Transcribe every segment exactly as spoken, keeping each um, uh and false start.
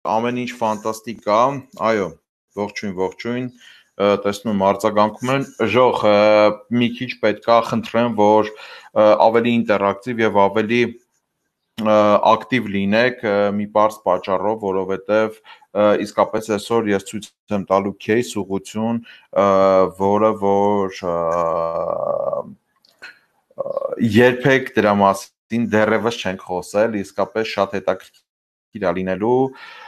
ամեն ինչ ֆանտաստիկ է, այո, ողջույն, ողջույն, տեսնում եմ արձագանքում են, ժող, մի քիչ պետք է խնդրեմ, որ ավելի ինտերակտիվ եւ ավելի ակտիվ լինեք մի պարզ պատճառով, որովհետեւ իսկապես այսօր ես ցույց եմ տալու case ուղղություն, որը որ երբեք դրա մասին դեռևս չենք խոսել, իսկապես շատ հետաքրքիր է լինելու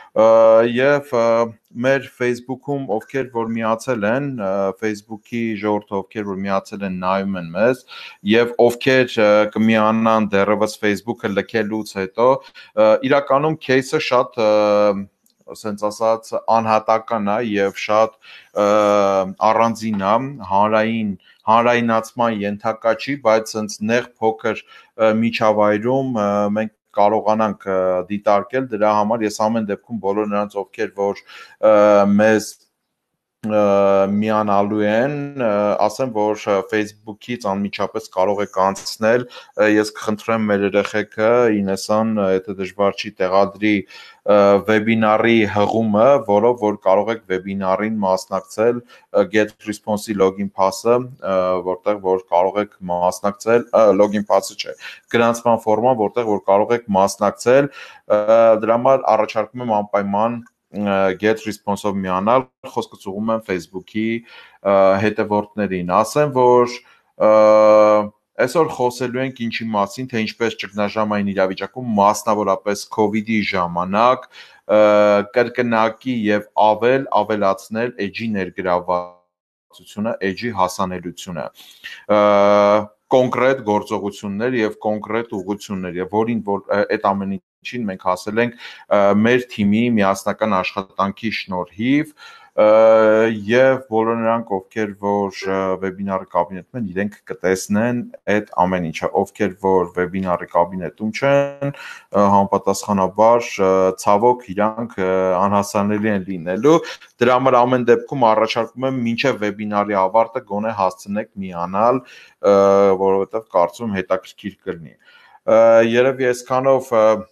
եւ մեր Facebook-ում ովքեր որ միացել են, Facebook-ի ժողովուրդը ովքեր որ միացել են նայում են մեզ եւ ովքեր կմիանան դեռևս Facebook-ը լքելուց հետո, իրականում case-ը շատ ասենց ասած անհատական է եւ շատ առանձին է, հանրային հանրայնացման ենթակա չի, բայց ցենց նեղ փոքր միջավայրում մենք կարողանանք դիտարկել դրա համար ես ամեն դեպքում բոլոր նրանց ովքեր որ մեզ միանալու են, ասեմ որ Facebook-ից անմիջապես կարող եք անցնել, ես կխնդրեմ մեր երեխեքը ինեսան, եթե դժվար չի տեղադրի վեբինարի հղումը, որով որ կարող եք վեբինարին մասնակցել get response-ի login pass-ը, որտեղ որ կարող եք մասնակցել, login pass-ը չէ, գրանցման ֆորման, որտեղ որ կարող եք մասնակցել, դրա համար առաջարկում եմ անպայման get response-ով միանալ, խոսքս ուղղում եմ Facebook-ի հետևորդներին, ասեմ որ այսօր խոսելու ենք ինչի մասին, թե ինչպես ճգնաժամային իրավիճակում, մասնավորապես COVID-ի ժամանակ կրկնակի եւ ավել ավելացնել edge-ի ներգրավվածությունը, edge-ի հասանելիությունը, կոնկրետ գործողություններ եւ կոնկրետ ուղղություններ եւ որին որ այդ ամեն ինչին մենք հասել ենք մեր թիմի միասնական աշխատանքի շնորհիվ եւ բոլոր նրանք ովքեր որ վեբինարի կաբինետում են իրենք կտեսնեն այդ ամեն ինչը ովքեր որ վեբինարի կաբինետում չեն համապատասխանաբար ցավոք իրանք անհասանելի են լինելու դրա համար ամեն դեպքում առաջարկում եմ մինչեւ վեբինարի ավարտը գոնե հասցնեք միանալ որովհետեւ կարծում եմ հետաքրքիր կլինի երևի այսքանով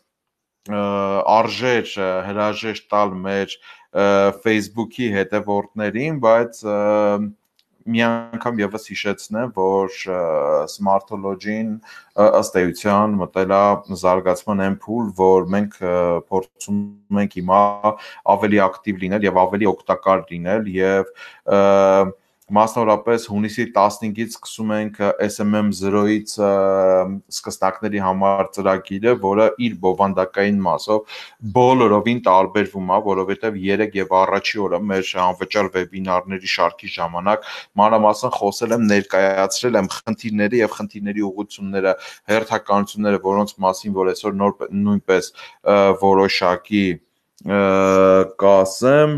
արժեր հրաժեշտ տալ մեր Facebook-ի հետևորդներին, բայց մի անգամ եւս հիշեցնեմ, որ Smartology-ն ըստ էության մտել է զարգացման այն փուլ, որ մենք փորձում ենք հիմա ավելի ակտիվ լինել եւ ավելի օգտակար լինել եւ մասնավորապես հունիսի տասնհինգից սկսում ենք S M M zero-ից սկսնակների համար ծրագիրը, որը իր բովանդակային մասով բոլորովին տարբերվում է, որովհետև երեք եւ առաջի օրը մեր անվճար վեբինարների շարքի ժամանակ մանրամասն խոսել եմ, ներկայացրել եմ խնդիրների եւ խնդիրների ուղղությունները, հերթականությունները, որոնց մասին որ այսօր նոր նույնպես որոշակի կասեմ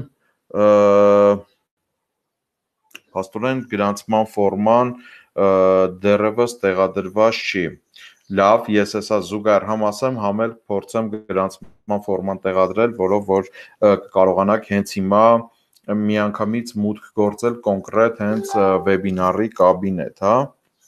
Փաստորեն գրանցման ֆորման դեռևս տեղադրված չի։ Լավ, ես հեսա զուգահեռ համ ասեմ, համ էլ փորձեմ գրանցման ֆորման տեղադրել, որով որ կարողանաք հենց հիմա միանգամից մուտք գործել կոնկրետ հենց վեբինարի կաբինետ, հա։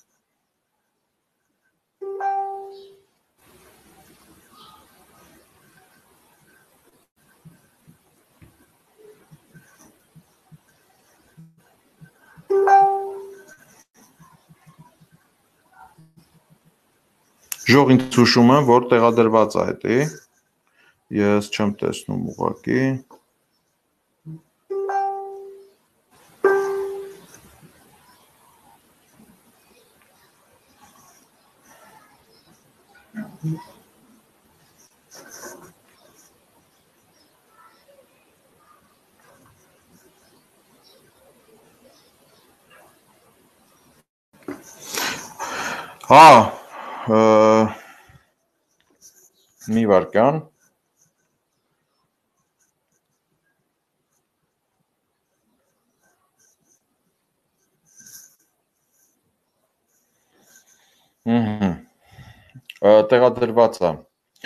Ժող ինձ հուշում եմ, որ տեղադրված է հետի, ես չեմ տեսնում ուղղակի։ Հա, մի վարկյան։ Տեղադրված է։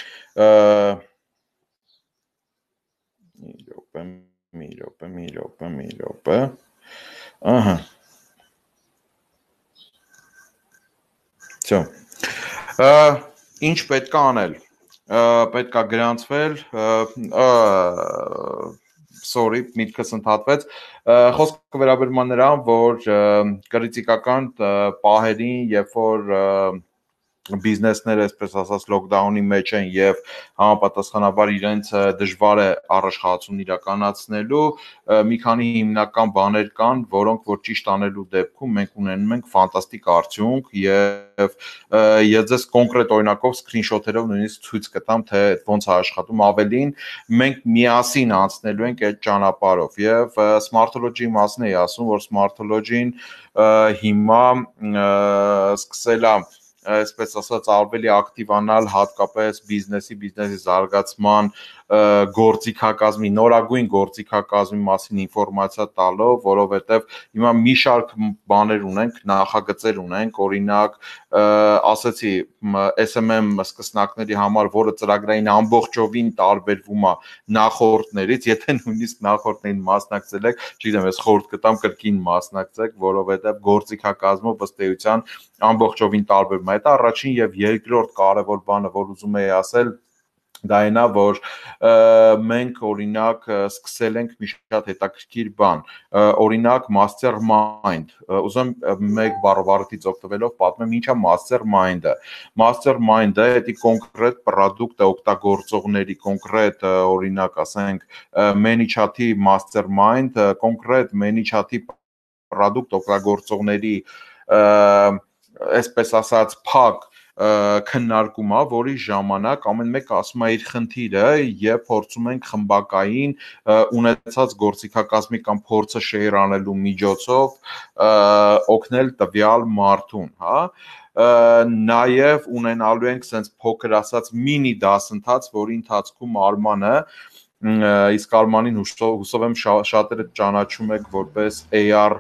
Մի րոպե, մի րոպե, մի րոպե, մի րոպե։ Ահա։ Всё։ Ինչ պետք է անել։ պետք է գրանցվել, sorry, միտքս ընդհատվեց, խոսքը վերաբերում է նրան, որ կրիտիկական պահերին, երբ որ բիզնեսները, այսպես ասած, լոկդաունի մեջ են եւ համապատասխանաբար իրենց դժվար է առաջխաղացում իրականացնելու, մի քանի հիմնական բաներ կան, որոնք որ ճիշտ անելու դեպքում մենք ունենում ենք ֆանտաստիկ արդյունք եւ ես ձեզ կոնկրետ օրինակով սկրինշոթերով նույնիսկ ցույց կտամ, թե ոնց է աշխատում, ավելին մենք միասին անցնելու ենք այդ ճանապարհով եւ Smartology-ի մասն էի ասում, որ Smartology-ին հիմա սկսել է այսպես ասած ավելի ակտիվանալ հատկապես բիզնեսի, բիզնեսի զարգացման գործիքակազմի, նորագույն գործիքակազմի մասին ինֆորմացիա տալով, որովհետև հիմա մի շարք բաներ ունենք, նախագծեր ունենք, օրինակ ասեցի S M M սկսնակների համար, որը ծրագրային ամբողջովին տարբերվում է նախորդներից, եթե նույնիսկ նախորդներին մասնակցել եք, չգիտեմ, ես խորհուրդ կտամ կրկին մասնակցեք, որովհետև գործիքակազմով ըստ էության ամբողջովին տարբերվում է։ Այդ առաջին եւ երկրորդ կարևոր բանը, որ ուզում եի ասել, դա այն է, որ մենք օրինակ սկսել ենք մի շատ հետաքրքիր բան, օրինակ mastermind, ուզում մեկ բառվառից օգտվելով պատմեմ ինչա mastermind-ը։ Mastermind-ը դա կոնկրետ product է օգտագործողների, կոնկրետ օրինակ ասենք ManyChat-ի mastermind, կոնկրետ ManyChat-ի product օգտագործողների այսպես ասած փակ քննարկում է, որի ժամանակ ամեն մեկը ասում է իր խնդիրը եւ փորձում ենք խմբակային ունեցած գործիքակազմի կամ փորձը շեյր անելու միջոցով օգնել տվյալ մարդուն, հա նաև ունենալու ենք sense փոքր ասած մինի դասընթաց, որի ընթացքում Արմանը իսկ Արմանին հուսով եմ շատերը ճանաչում եք որպես A R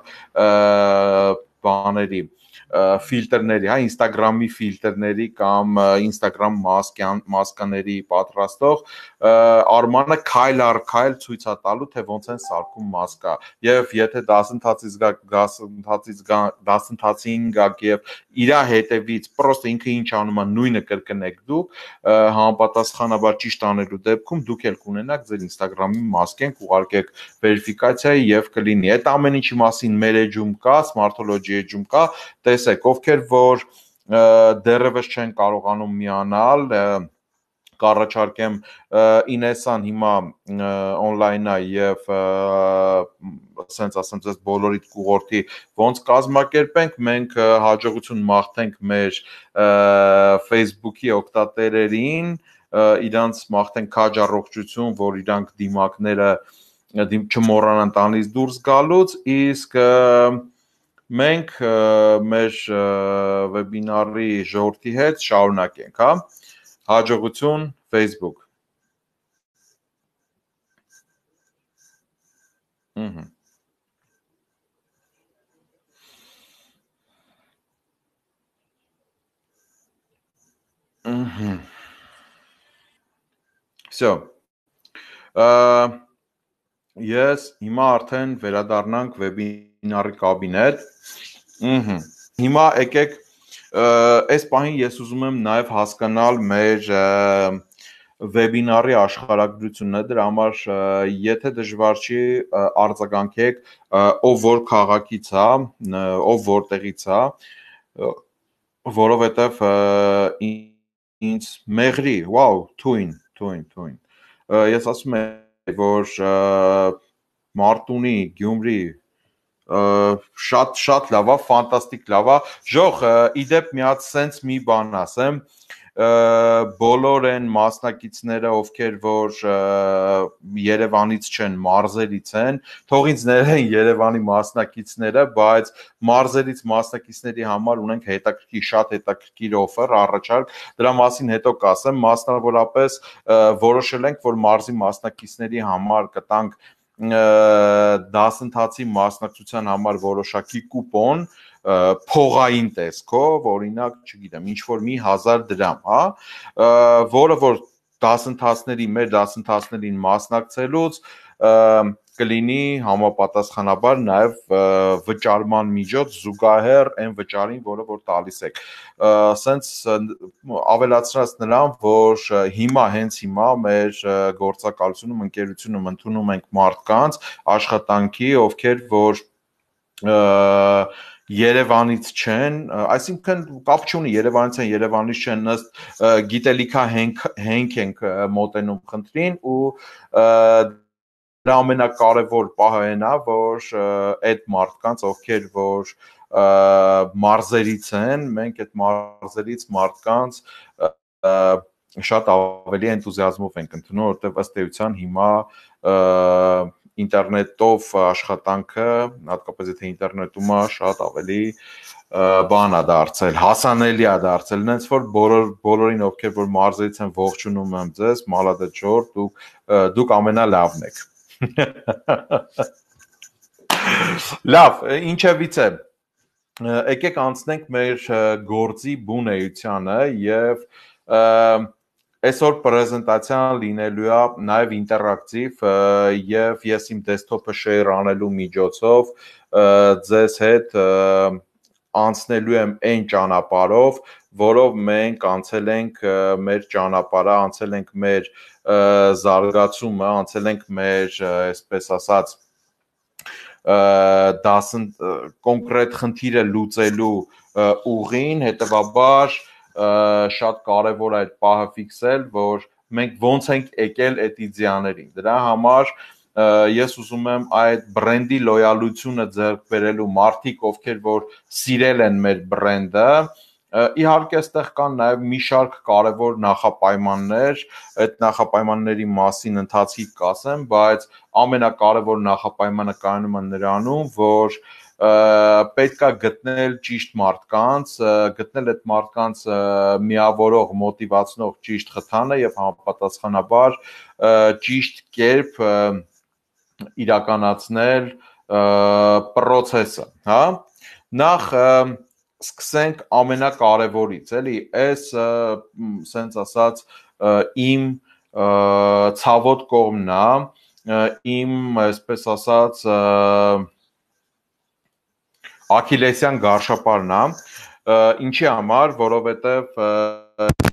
բաների ֆիլտրների, հա, Instagram-ի ֆիլտրների կամ Instagram մասկաների պատրաստող Արմանը քայլ առ քայլ ցույց է տալու, թե ոնց են սարքում մասկա։ Եվ եթե դասընթացից գաք, դասընթացից դասընթացին գաք եւ իր հետևից պրոստը ինքը ինչ անում է նույնը կրկնեք դուք, համապատասխանաբար ճիշտ անելու դեպքում դուք ել կունենաք ձեր Instagram-ի մասկեն, կուղարկեք վերիֆիկացիայի եւ կլինի։ Այդ ամեն ինչի մասին մեր էջում կա, Smartology էջում կա, տեսեք, ովքեր որ դեռևս չեն կարողանում միանալ, կառաջարկեմ Ինեսան հիմա on-line է եւ ասենց ասեմ ձեզ բոլորիդ կուղորթի ոնց կազմակերպենք, մենք հաջողություն մաղթենք մեր Facebook-ի օգտատերերին, իրանց մաղթենք քաջ առողջություն, որ իրանք դիմակները չմոռանան տանից դուրս գալուց, իսկ մենք մեր վեբինարի ժողովրդի հետ շարունակենք, հա, հաջողություն Facebook։ Ահա։ Ահա։ Всё։ Ես հիմա արդեն վերադառնանք վեբինարի կաբինետ։ Ահա։ Հիմա եկեք այս պահին ես ուզում եմ նաև հասկանալ մեր վեբինարի աշխարհագրությունը, դրա համար եթե դժվար չի արձագանքեք, ով որ քաղաքից է, ով որտեղից է, որովհետև ինձ մեղրի, վաու, թույն, թույն, թույն։ Ես ասում եմ, որ Մարտունի, Գյումրի շատ շատ լավ է, ֆանտաստիկ լավ է։ Ժող, իդեպ մի հատ սենց մի բան ասեմ, բոլոր են մասնակիցները, ովքեր որ Երևանից չեն, մարզերից են, թող ինձ ներեն Երևանի մասնակիցները, բայց մարզերից մասնակիցների համար ունենք հետաքրքիր, շատ հետաքրքիր օֆեր, առաջարկ, դրա մասին հետո կասեմ, մասնավորապես որոշել ենք, որ մարզի մասնակիցների համար կտանք դասընթացի մասնակցության համար որոշակի կուպոն փողային տեսքով, օրինակ, չգիտեմ, ինչ որ մի հազար դրամ, հա, որը որ դասընթացների, մեր դասընթացներին մասնակցելուց կլինի համապատասխանաբար նաև վճարման միջոց զուգահեռ այն վճարին, որը որ տալիս եք։ Սենց ավելացրած նրան, որ հիմա հենց հիմա մեր գործակալությունում, ընկերությունում ընդունում ենք մարդկանց աշխատանքի, ովքեր որ Երևանից չեն, այսինքն կապ չունի Երևանից են, Երևանից չեն, ըստ գիտելիքահենք հենք ենք մոտենում խնդրին ու դրա ամենակարևոր պահը այն է, որ այդ մարդկանց, ովքեր որ մարզերից են, մենք այդ մարզերից մարդկանց շատ ավելի էնտուզիազմով ենք ընդունում, որտեղ ըստ էության հիմա ինտերնետով աշխատանքը, հատկապես եթե ինտերնետում է, շատ ավելի բան է դարձել, հասանելի է դարձել, նենց որ բոլոր բոլորին ովքեր որ մարզերից են ողջունում եմ ձեզ, մալադեչոր, դուք դուք ամենալավն եք։ Լավ, ինչևիցե եկեք անցնենք մեր գործի բուն էությանը եւ այսօր պրեզենտացիան լինելու է նաև ինտերակտիվ եւ ես իմ դեսքթոփը շեյր անելու միջոցով ձեզ հետ անցնելու եմ այն ճանապարհով, որով մենք անցել ենք մեր ճանապարհը, անցել ենք մեր զարգացումը, անցել ենք մեր, այսպես ասած, դասն կոնկրետ խնդիրը լուծելու ուղին, հետևաբար շատ կարևոր է այդ պահը ֆիքսել, որ մենք ոնց ենք եկել այդ իդեաներին։ Դրա համար ես ուզում եմ այդ բրենդի լոյալությունը ձեռք բերելու մարդիկ, ովքեր որ սիրել են մեր բրենդը, իհարկե այստեղ կան նաև մի շարք կարևոր նախապայմաններ, այդ նախապայմանների մասին ընթացիկ կասեմ, բայց ամենակարևոր նախապայմանը կայանում է նրանում, որ պետք է գտնել ճիշտ մարդկանց, գտնել այդ մարդկանց միավորող, մոտիվացնող ճիշտ խթանը եւ համապատասխանաբար ճիշտ կերպ իրականացնել պրոցեսը, հա։ Նախ սկսենք ամենակարևորից, էլի, այս սենց ասած իմ ցավոտ կողմն է, իմ, այսպես ասած, Աքիլեսյան գարշապարն է, ինչի համար, որովհետև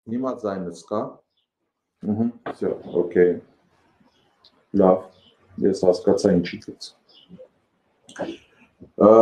Հիմա ձայնս կա։ Ահա, всё, օքեյ։ Լավ, ես հասկացա ինչից։ Ա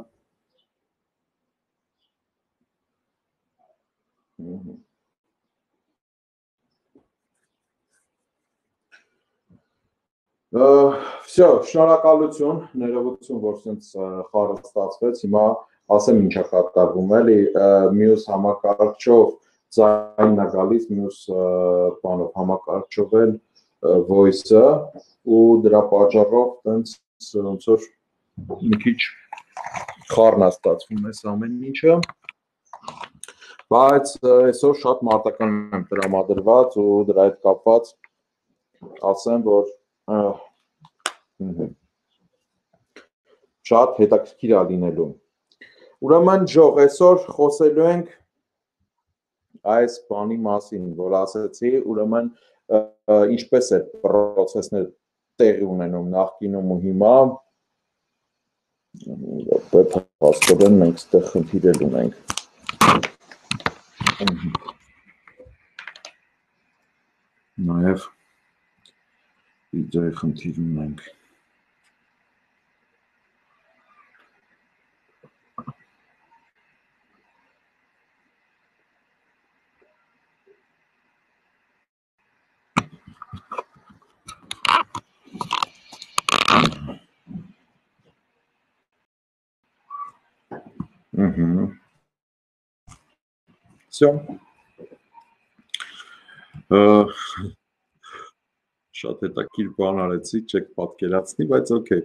Всё, շնորհակալություն, ներողություն, որ sense խառը ստացվեց, հիմա ասեմ ինչա կատարվում էլի, մյուս համակարգչով ձայնն է գալիս, մյուս բանով համակարգչով էլ voice-ը ու դրա պատճառով տենց ոնց որ մի քիչ խառն է ստացվում այս ամեն ինչը, բայց այսօր շատ մարտական եմ տրամադրված ու դրա հետ կապված ասեմ, որ շատ հետաքրքիր է լինելու։ Ուրեմն ժող, այսօր խոսելու ենք այս բանի մասին, որ ասեցի, ուրեմն ինչպես է process-ները տեղի ունենում նախկինում ու հիմա, պետք է հասկացնել մենք ստեղ խնդիր ունենք։ Նաև վիդեոյի խնդիր ունենք։ Всё. Շատ հետաքրքիր բան արեցի, չեք պատկերացնի, բայց օքեյ։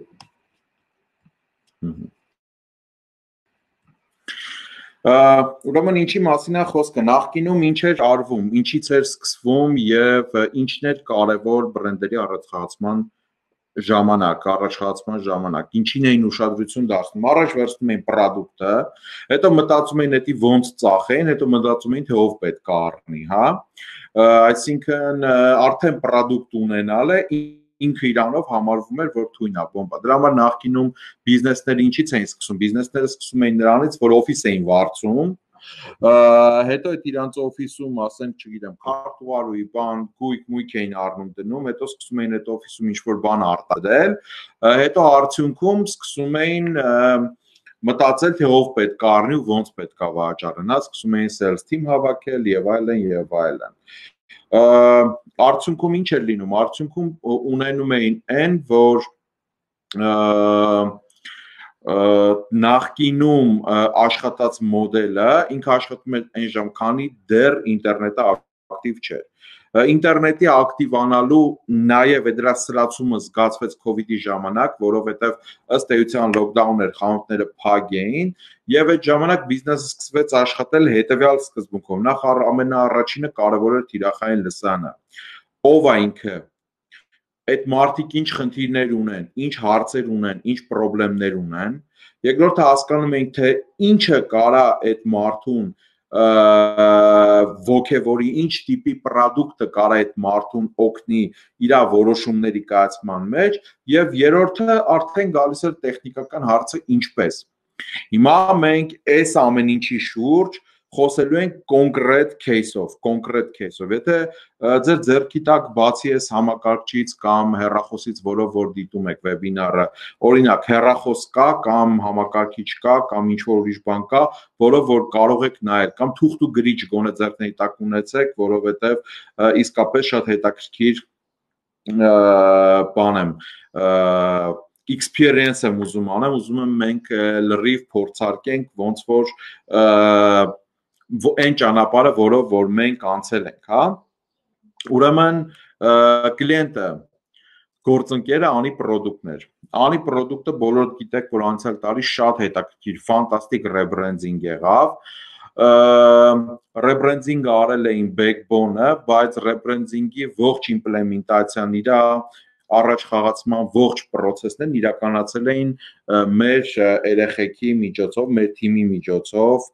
Ուրեմն ինչի մասին է խոսքը, նախկինում ինչ էր արվում, ինչից էր սկսվում եւ ինչն էր կարևոր բրենդերի առաջխաղացման ժամանակ, առաջխաղացման ժամանակ, ինչին էին ուշադրություն դարձնում, առաջ վերցնում էին product-ը, հետո մտածում էին դա ոնց ծախեն, հետո մտածում էին թե ով պետք է առնի, հա, այսինքն արդեն product ունենալ է, ինքը իրանով համարվում էր, որ թույն է, բոմբա, դրա համար նախկինում բիզնեսները ինչից էին սկսում, բիզնեսները սկսում էին նրանից, որ օֆիս էին վարձում, հետո այդ իրանց օֆիսում, ասենք, չգիտեմ, քարտուղարուի բան, գույք-մույք էին առնում դնում, հետո սկսում էին այդ օֆիսում ինչ-որ բան արտադրել, հետո արդյունքում սկսում էին մտածել, թե ով պետք է առնի ու ոնց պետք է վաճառեն, սկսում էին sales team հավաքել եւ այլն եւ այլն։ Արդյունքում ինչ էր լինում, արդյունքում ունենում էին այն, որ նախկինում աշխատած մոդելը ինքը աշխատում էր այն ժամ, քանի դեռ ինտերնետը ակտիվ չէր։ Ինտերնետի ակտիվանալու նաև դրա սրացումը զգացվեց COVID-ի ժամանակ, որովհետև ըստ էության lockdown էր, խանութները փակ էին, եւ այդ ժամանակ բիզնեսը սկսվեց աշխատել հետեւյալ սկզբունքով։ Նախ ամենաառաջինը կարևոր էր թիրախային լսանը։ Ով է ինքը։ Այդ մարդիկ ինչ խնդիրներ ունեն, ինչ հարցեր ունեն, ինչ խնդիրներ ունեն։ Երկրորդը հասկանում ենք, թե ինչը կարա այդ մարդուն ոգևորի, ինչ տիպի product-ը կարա այդ մարդուն օգնի իր որոշումների կայացման մեջ, եւ երրորդը արդեն գալիս էր տեխնիկական հարցը ինչպես։ Հիմա մենք այս ամեն ինչի շուրջ խոսելու ենք կոնկրետ case-ով, կոնկրետ case-ով։ Եթե ձեր ձեռքի տակ բացի այս համակարգչից կամ հեռախոսից, որով որ դիտում եք վեբինարը, օրինակ հեռախոս կա կամ համակարգիչ կա կամ ինչ-որ ուրիշ բան կա, որով որ կարող եք նայել կամ թուղթ ու գրիչ գոնե ձեռքների տակ ունեցեք, որովհետև իսկապես շատ հետաքրքիր բան եմ experience եմ ուզում անեմ, ուզում եմ մենք լրիվ փորձարկենք ոնց որ այն ճանապարհը, որով որ մենք անցել ենք, հա։ Ուրեմն կլիենտը գործընկերը անի product-ներ։ Անի product-ը բոլորդ գիտեք, որ անցյալ տարի շատ հետաքրքիր, ֆանտաստիկ rebranding եղավ։ Rebranding-ը արել էին Backbone-ը, բայց rebranding-ի ողջ implementation-ը իր առաջ խաղացման ողջ process-ներն իրականացել էին մեր երեխեքի միջոցով, մեր թիմի միջոցով,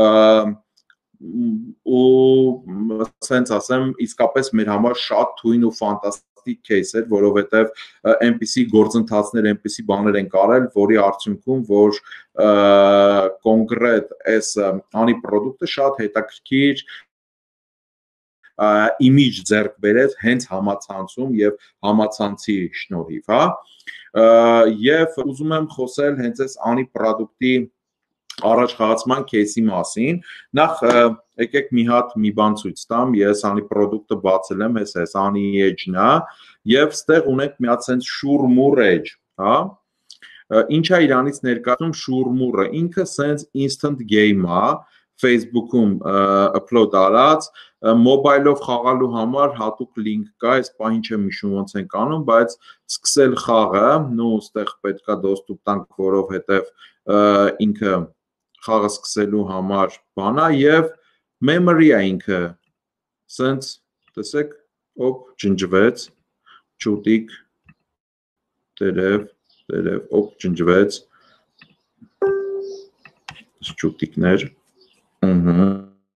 ու ասենց ասեմ, իսկապես մեր համար շատ թույն ու ֆանտաստիկ case էր, որովհետև այնպիսի գործընթացներ, այնպիսի բաներ են կարել, որի արդյունքում, որ կոնկրետ այս անի product-ը շատ հետաքրքիր իմիջ ձեռք բերեց հենց համացանցում եւ համացանցի շնորհիվ, հա։ Եվ ուզում եմ խոսել հենց այս անի պրոդուկտի առաջխաղացման кейսի մասին։ Նախ եկեք մի հատ մի բան ցույց տամ, ես անի պրոդուկտը բացել եմ, այս էս անի edge-ն է, եւ ստեղ ունենք մի հատ sense շուրմուռ edge, հա։ Ինչ է իրանից ներկայացնում շուրմուռը, ինքը sense instant game է, Facebook-ում upload արած, mobile-ով խաղալու համար հատուկ link կա, այս պահին չեմ հիշում ոնց են անում, բայց սկսել խաղը, նո ստեղ պետքա доступ տանք, որովհետեւ ինքը խաղը սկսելու համար բան է եւ memory է ինքը, sense տեսեք, օպ ջնջվեց, չուտիկ, տերև, տերև, օպ ջնջվեց, չուտիկներ, ըհը,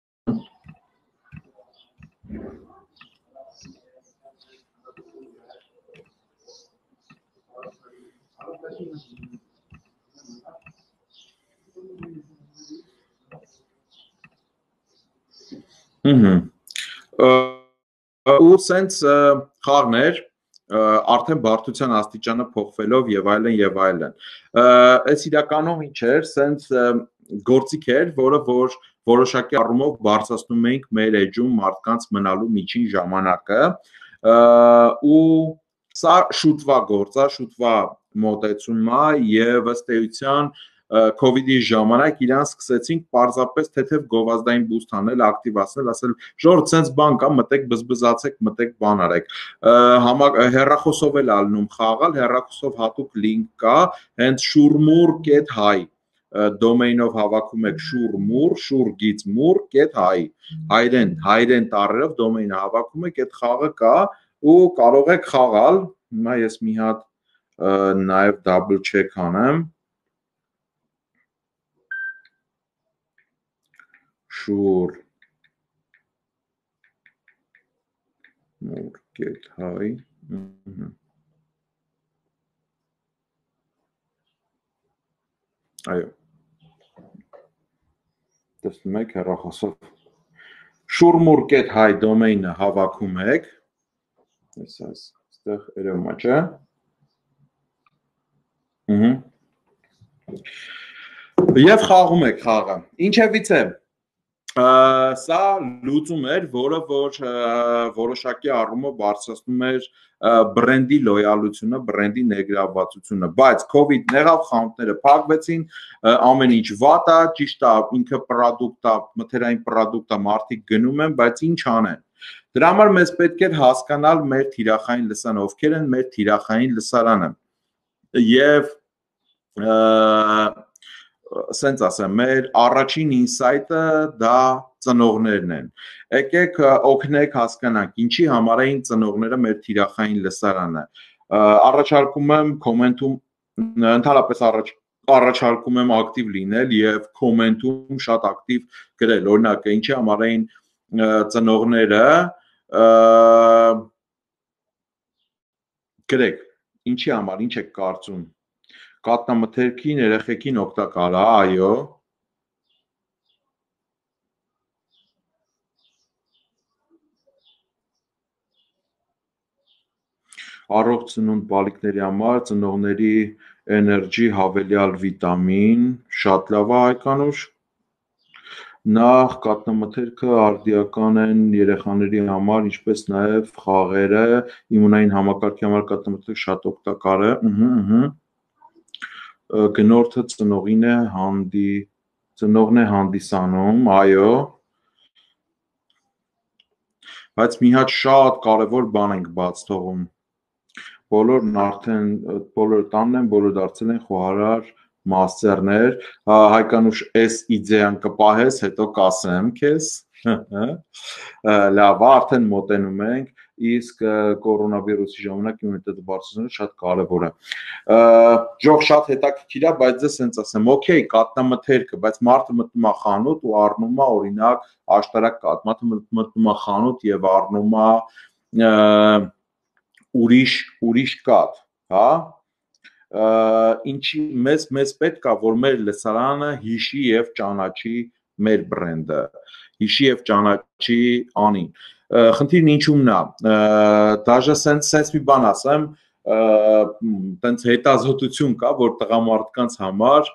ու sense խաղներ արդեն բարդության աստիճանը փոխվելով եւ այլն եւ այլն։ Այս իրականում ինչ էր, sense գործիք էր, որը որ որոշակի առումով բարձրացնում էինք մեր edge-ում մարդկանց մնալու միջին ժամանակը, ու սա շուտվա գործ է, շուտվա մոտեցում է եւ ըստ էության COVID-ի ժամանակ իրան սկսեցինք պարզապես թեթև գովազդային բուստ անել, ակտիվացնել, ասել ժողովուրդ sense բան կա, մտեք բզբզացեք, մտեք բան արեք։ Հեռախոսով էլ ալնում խաղալ, հեռախոսով հատուկ link կա, հենց shurmur.hi domain-ով հավաքում եք shurmur, shurgից mur .hi, հայրեն, հայրեն տառերով domain-ը հավաքում եք, այդ խաղը կա ու կարող եք խաղալ։ Հիմա ես մի հատ նաև double check անեմ։ Շուր get high այո տեսնում եք հեռախոսով Shurmur get high domain-ը հավաքում եք, այս այստեղ երևում է, չէ՞։ Ըհը Եվ խաղում եք խաղը։ Ինչևից է սա լուծում էր, որը որ որոշակի առումով բարձրացնում էր բրենդի լոյալությունը, բրենդի ներգրավվածությունը, բայց COVID-ն եղավ, խանութները փակվեցին, ամեն ինչ վատ է, ճիշտ է, ինքը պրոդուկտ է, մթերային պրոդուկտ է, մարդիկ գնում են, բայց ինչ անեն։ Դրա համար մեզ պետք է հասկանալ մեր թիրախային լսարանը, ովքեր են մեր թիրախային լսարանը։ Եվ սենց ասեմ, մեր առաջին ինսայթը դա ծնողներն են։ Եկեք օգնեք հասկանանք, ինչի համար էին ծնողները մեր թիրախային լսարանը։ Առաջարկում եմ կոմենտում, ընդհանրապես առաջ առաջարկում եմ ակտիվ լինել եւ կոմենտում շատ ակտիվ գրել։ Օրինակ, ինչի համար էին ծնողները գրեք, ինչի համար, ինչ եք կարծում։ Կատնամթերքին, երեխեքին օգտակար է, այո։ Առողջ ծնունդ բալիկների համար ծնողների էներգի հավելյալ վիտամին, շատ լավ է Հայկանուշ։ Նախ կատնամթերքը արդիական են երեխաների համար, ինչպես նաև խաղերը, իմունային համակարգի համար կատնամթերքը շատ օգտակար է, ըհը, ըհը։ Գնորդը ծնողին է հանդի, ծնողն է հանդիսանում, այո։ Բայց մի հատ շատ կարևոր բան ենք բաց թողում։ Բոլորն արդեն, բոլորը տանն են, բոլորը դարձել են խոհարար մաստերներ, Հայկանուշ էս իդեան կպահես, հետո կասեմ քեզ, լավ, արդեն մոտենում ենք, իսկ կորոնավիրուսի ժամանակ իմունիտետը բարձրացնելը շատ կարևոր է։ Ժող շատ հետաքրքիր է, բայց դες սենց ասեմ, օքեյ, կատնամթերքը, բայց մարդը մտնում է խանութ ու առնում է օրինակ աշտարակ կաթ, մարդը մտնում է խանութ եւ առնում է ուրիշ ուրիշ կաթ, հա։ Ինչի մեզ մեզ պետք է որ մեր լսարանը հիշի եւ ճանաչի մեր բրենդը։ հիշի եւ ճանաչի անին։ Խնդիրն ինչումն է, դաժե սենց սենց մի բան ասեմ, տենց հետազոտություն կա, որ տղամարդկանց համար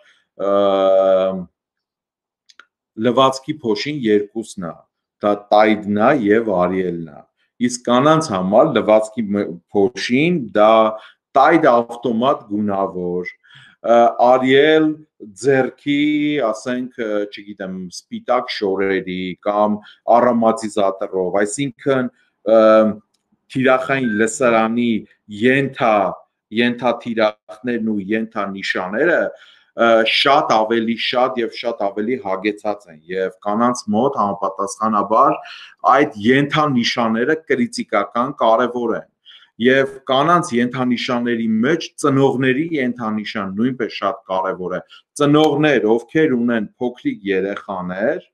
լվացքի փոշին երկուսն է, դա Տայդն է եւ Արիելն է, իսկ կանանց համար լվացքի փոշին դա Տայդ ավտոմատ գունավոր, Արիել ձերքի, ասենք, չգիտեմ, սպիտակ շորերի կամ արոմատիզատորով, այսինքն թիրախային լսարանի ենթա ենթաթիրախներն ու ենթանիշաները շատ ավելի շատ եւ շատ ավելի հագեցած են եւ կանանց մոտ համապատասխանաբար այդ ենթանիշաները կրիտիկական կարեւոր են եւ կանանց ենթանիշանների մեջ ծնողների ենթանիշան նույնպես շատ կարեւոր է ծնողներ ովքեր ունեն փոքրիկ երեխաներ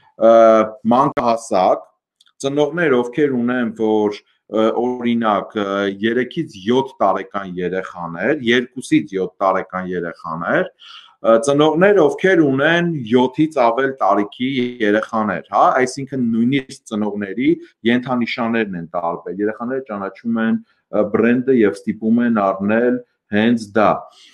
մանկահասակ ծնողներ ովքեր ունեն որ օրինակ երեքից յոթ տարեկան երեխաներ երկուսից յոթ տարեկան երեխաներ ծնողներ ովքեր ունեն յոթից ավել տարիքի երեխաներ, հա, այսինքն նույնիսկ ծնողների ենթանիշաններն են տարբեր, երեխաները ճանաչում են բրենդը եւ ստիպում են առնել հենց դա։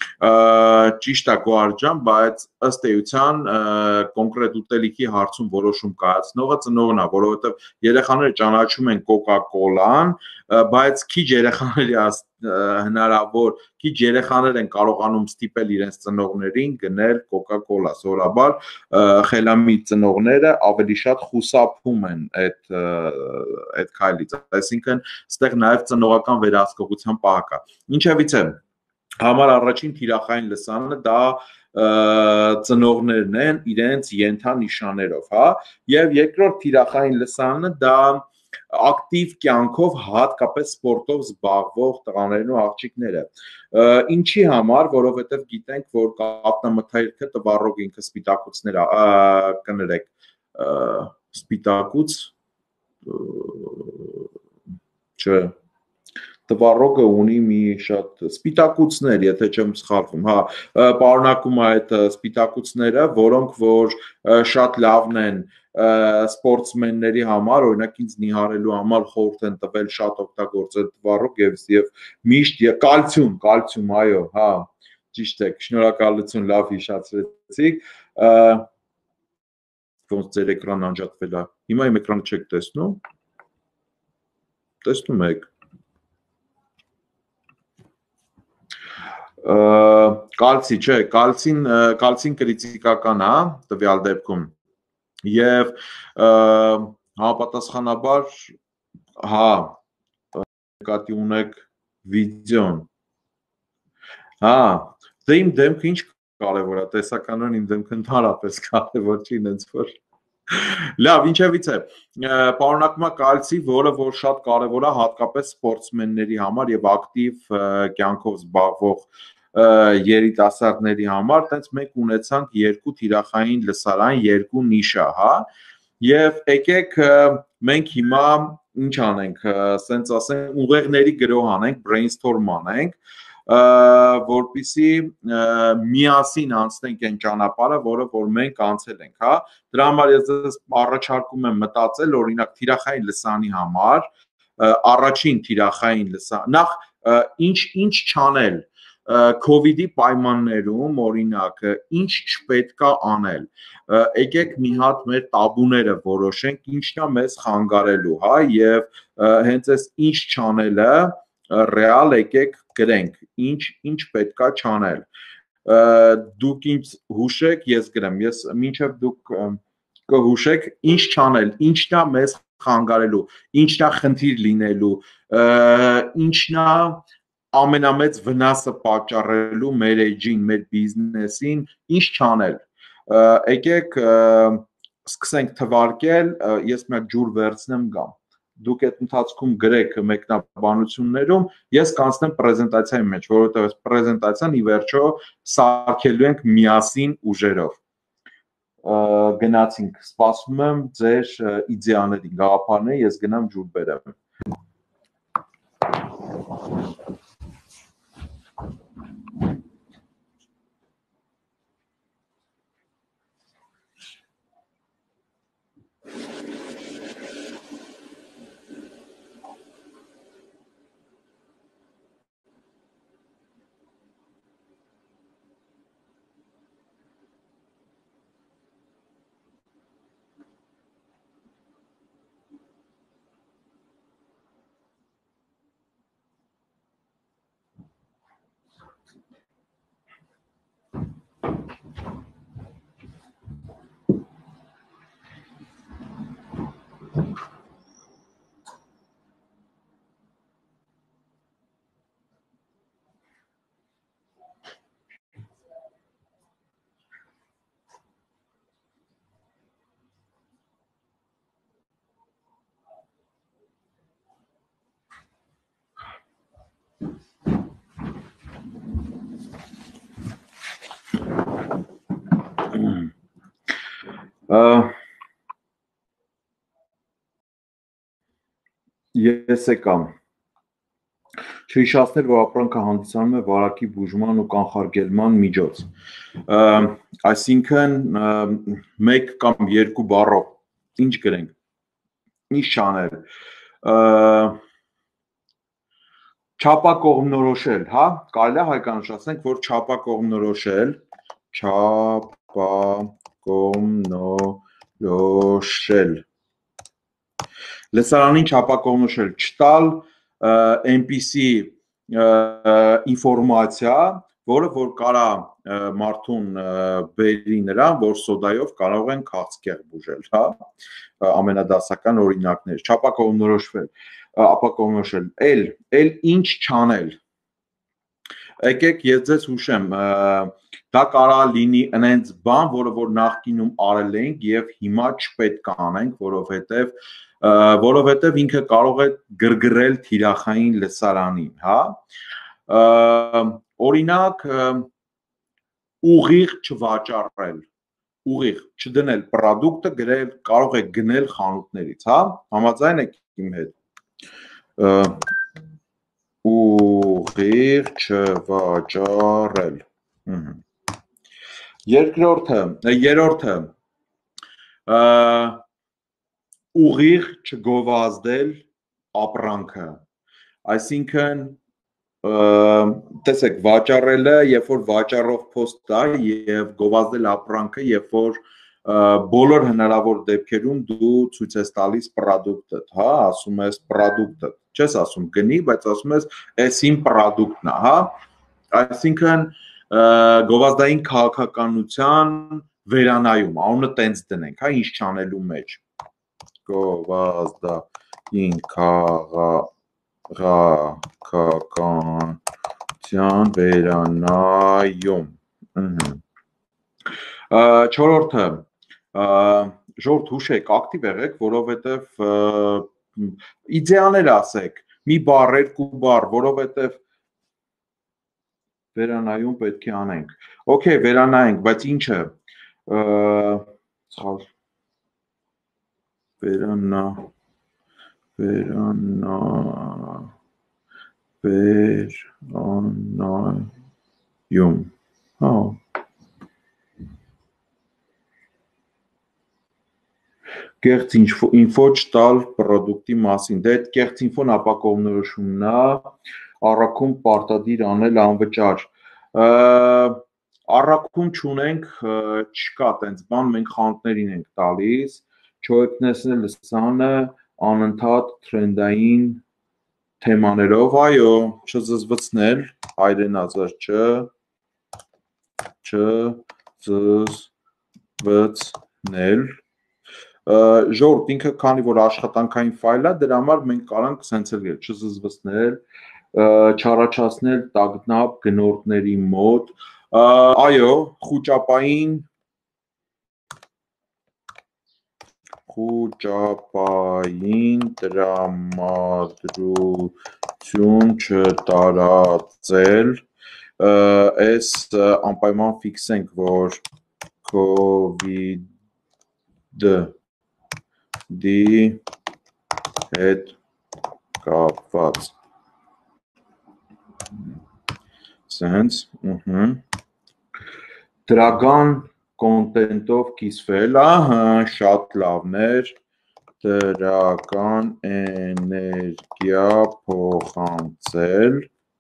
Ճիշտ է Գոհար ջան, բայց ըստ էության կոնկրետ ուտելիքի հարցում որոշում կայացնողը ծնողն է, որովհետեւ երեխաները ճանաչում են Coca-Cola-ն, բայց քիչ երեխաների հնարավոր քիչ երեխաներ են կարողանում ստիպել իրենց ծնողներին գնել Coca-Cola, սովորաբար խելամիտ ծնողները ավելի շատ խուսափում են այդ այդ քայլից, այսինքն այստեղ նաև ծնողական վերահսկողության պահ կա։ Ինչևիցե համար առաջին թիրախային լսանը դա ծնողներն են իրենց ենթանիշաներով, հա, եւ երկրորդ թիրախային լսանը դա ակտիվ կյանքով հատկապես սպորտով զբաղվող տղաներն ու աղջիկները։ Ինչի համար, որովհետեւ գիտենք, որ կապնամթերքը տվառող ինքը սպիտակուցներ կներեք, սպիտակուց չէ տվառողը ունի մի շատ սպիտակուցներ, եթե չեմ սխալվում, հա, պարունակում է այդ սպիտակուցները, որոնք որ շատ լավն են սպորտսմենների համար, օրինակ ինձ նիհարելու համար խորհուրդ են տվել շատ օգտագործել տվառող եւ եւ միշտ կալցիում, կալցիում, այո, հա, ճիշտ է, շնորհակալություն, լավ հիշացրեցիք։ Ոնց ձեր էկրանն անջատվել է։ Հիմա իմ էկրանը չեք տեսնում։ Տեսնում եք։ Կալցի, չէ, կալցին կալցին կրիտիկական է տվյալ դեպքում եւ համապատասխանաբար հա նկատի ունեք վիդեոն հա դե իմ դեմքը ինչ կարևոր է տեսականորեն իմ դեմքը ընդհանրապես կարևոր չի ինձ որ լավ ինչևիցե պարունակում է կալցի որը որ շատ կարևոր է հատկապես սպորտսմենների համար եւ ակտիվ կյանքով զբաղվող երիտասարդների համար, տենց մենք ունեցանք երկու թիրախային լսարան, երկու նիշա, հա, եւ եկեք մենք հիմա ինչ անենք, սենց ասենք, ուղեղների գրոհ անենք, brainstorm անենք, որպեսզի միասին անցնենք այն ճանապարհը, որը որ մենք անցել ենք, հա, դրա համար ես ձեզ առաջարկում եմ մտածել, օրինակ թիրախային լսանի համար, առաջին թիրախային լսան, նախ ինչ ինչ չանել Covid-ի պայմաններում օրինակ ինչ չպետք է անել եկեք մի հատ մեր տաբուները որոշենք ինչն է մեզ խանգարելու հա եւ հենց այս ինչ չանելը ռեալ եկեք գրենք ինչ ինչ պետք է չանել դուք ինձ հուշեք ես գրեմ ես մինչեւ դուք կհուշեք ինչ չանել ինչն է մեզ խանգարելու ինչն է խնդիր լինելու ինչն է ամենամեծ վնասը պատճառելու մեր էջին, մեր բիզնեսին, ինչ չանել։ Եկեք սկսենք թվարկել, ես մի հատ ջուր վերցնեմ գամ։ Դուք այդ ընթացքում գրեք մեկնաբանություններում, ես կանցնեմ պրեզենտացիայի մեջ, որովհետև այս պրեզենտացիան ի վերջո սարքելու ենք միասին ուժերով։ Գնացինք, սպասում եմ ձեր իդեաների, գաղափարների, ես գնամ ջուր բերեմ։ Ես եկամ չհիշացնել, որ ապրանքը հանդիսանում է վարակի բուժման ու կանխարգելման միջոց, այսինքն մեկ կամ երկու բառով ինչ գրենք, ինչ չանել, չափակողմնորոշել, հա, կարելի է հայկանշացնենք, որ չափակողմնորոշել, չափակողմնորոշել, լսարանին չափակողմնորոշել, չտալ այնպիսի ինֆորմացիա, որը որ կարա մարդուն բերի նրան, որ սոդայով կարող են քաղցկեղ բուժել, հա, ամենադասական օրինակներ, չափակողմնորոշվել, ապակողմնորոշել, էլ, էլ ինչ չանել, եկեք ես ձեզ հուշեմ, դա կարա լինի ընենց բան, որը որ նախկինում արել ենք և հիմա չպետք է անենք, որովհետև որովհետև ինքը կարող է գրգռել թիրախային լսարանին, հա, օրինակ ուղիղ չվաճառել, ուղիղ չդնել պրոդուկտը գրել, կարող եք գնել խանութներից, հա, համաձայն եք իմ հետ, ուղիղ չվաճառել, երկրորդը, երրորդը, ուղիղ չգովազդել ապրանքը, այսինքն տեսեք վաճառելը, երբ որ վաճառող փոստ է և գովազդել ապրանքը, երբ որ բոլոր հնարավոր դեպքերում դու ցույց ես տալիս պրոդուկտդ, հա, ասում ես պրոդուկտդ, չես ասում գնի, բայց ասում ես էս իմ պրոդուկտն է, հա, այսինքն գովազդային քաղաքականության վերանայում, անունը տենց դնենք, հա, ինչ չանելու մեջ, գովազդային քաղաքականության վերանայում, չորրորդը, ժողովուրդ հուշեք, ակտիվ եղեք, որովհետև իդեաներ ասեք, մի բառ, երկու բառ, որովհետև վերանայում պետք է անենք, օքեյ, վերանայենք, բայց ինչը, վերանա, վերանա, վերանայում, հա, կեղծ ինֆո չտալ պրոդուկտի մասին, դե այդ կեղծ ինֆոն ապակողմնորոշումն է, առաքում պարտադիր անել անվճար, առաքում չունենք, չկա տենց բան, մենք խանութներին ենք տալիս, չօգնեցնել լսանը անընդհատ թրենդային թեմաներով, այո, չզզվցնել, հայրենազր չզզվցնել, ժողովուրդ ինքը քանի որ աշխատանքային ֆայլ է, դրա համար մենք կարանք սենց էլ գրել, չզզվցնել, չառաջացնել տագնապ գնորդների մոտ, այո, խուճապային խուճապային տրամադրություն չտարածել, այս անպայման ֆիքսենք, որ քովիդի հետ կապված, սենց, դրական կոնտենտով կիսվել, ահա, շատ լավներ, դրական էներգիա փոխանցել,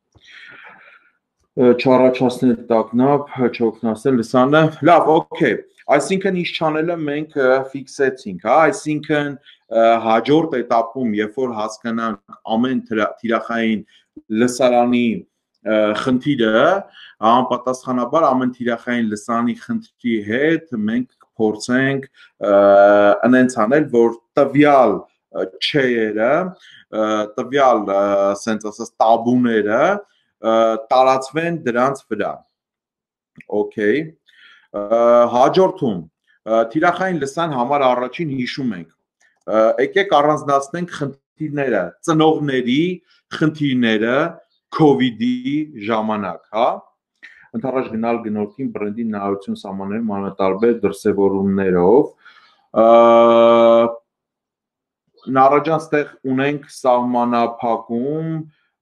չառաջացնել տագնապ, չօգնացնել լսանը, լավ, օքեյ, այսինքն ինչ չանելը մենք ֆիքսեցինք, հա, այսինքն հաջորդ էտապում, երբ որ հասկանանք ամեն թիրախային լսարանի խնդիրը, անպատասխանաբար ամեն թիրախային լսարանի խնդրի հետ մենք փորձենք ընենց անել, որ տվյալ չերը, տվյալ սենց ասած տաբուները տարածվեն դրանց վրա, օքեյ, հաջորդում, թիրախային լսան համար առաջին հիշում ենք, եկեք առանձնացնենք խնդիրները, ծնողների խնդիրները քովիդի ժամանակ, հա, ընդառաջ գնալ գնորդին բրենդի նայություն սահմաններում անտարբեր դրսևորումներով, Նարաջան ստեղ ունենք սահմանափակում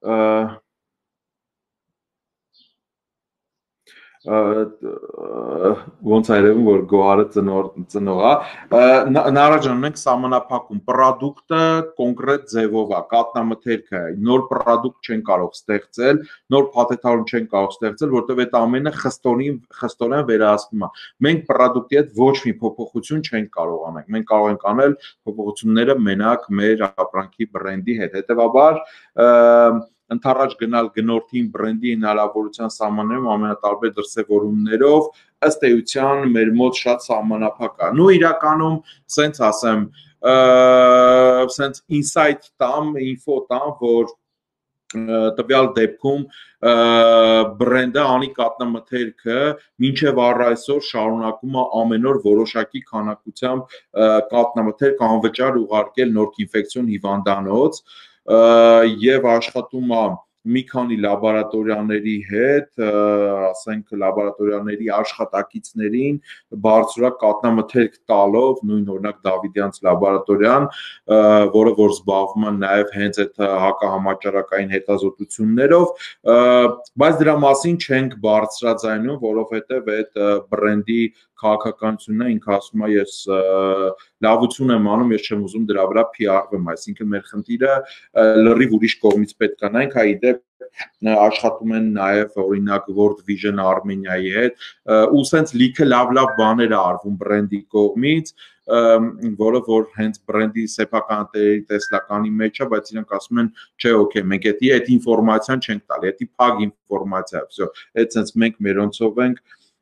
ոնց այրևում որ գոհարը ծնող է նարաջան ունենք սահմանափակում պրոդուկտը կոնկրետ ձևով է կատնամթերքը նոր պրոդուկտ չեն կարող ստեղծել նոր փաթեթավորում չեն կարող ստեղծել որտեղ այդ ամենը խստորեն խստորեն վերահսկվում է մենք պրոդուկտի հետ ոչ մի փոփոխություն չենք կարող անել մենք կարող ենք անել փոփոխությունները մենակ մեր ապրանքի բրենդի հետ հետեւաբար Ընթառաջ գնալ գնորդին բրենդի հնարավորության սահմաններում ամենատարբեր դրսևորումներով ըստ էության մեր մոտ շատ սահմանափակ է։ Նու իրականում սենց ասեմ, սենց insight տամ, info տամ, որ տվյալ դեպքում բրենդը անի կատնամթերքը մինչև առ այսօր շարունակում է ամեն օր որոշակի քանակությամբ կատնամթերք անվճար ուղարկել նոր ինֆեկցիոն հիվանդանոց եւ աշխատում է մի քանի լաբորատորիաների հետ, ասենք լաբորատորիաների աշխատակիցներին բարձրակ կատնամթերք տալով, նույն օրինակ Դավիդյանց լաբորատորիան, որը որ զբաղվում է նաև հենց այդ հակահամաճարակային հետազոտություններով, բայց դրա մասին չենք բարձրաձայնում, որովհետև այդ բրենդի քաղաքականությունն է, ինքը ասում է ես լավություն եմ անում, ես չեմ ուզում դրա վրա P R-վեմ, այսինքն մեր խնդիրը լրիվ ուրիշ կողմից պետք է նայենք, հա իդեպ աշխատում են նաև օրինակ World Vision Armenia-ի հետ, ու սենց լիքը լավ-լավ բաներ է արվում բրենդի կողմից, որը որ հենց բրենդի սեփականատերերի տեսլականի մեջ է, բայց իրանք ասում են, չէ, օքեյ, մենք էդի այդ ինֆորմացիան չենք տալի, էդի փակ ինֆորմացիա է, վсё, այդ սենց մենք մերոնցով ենք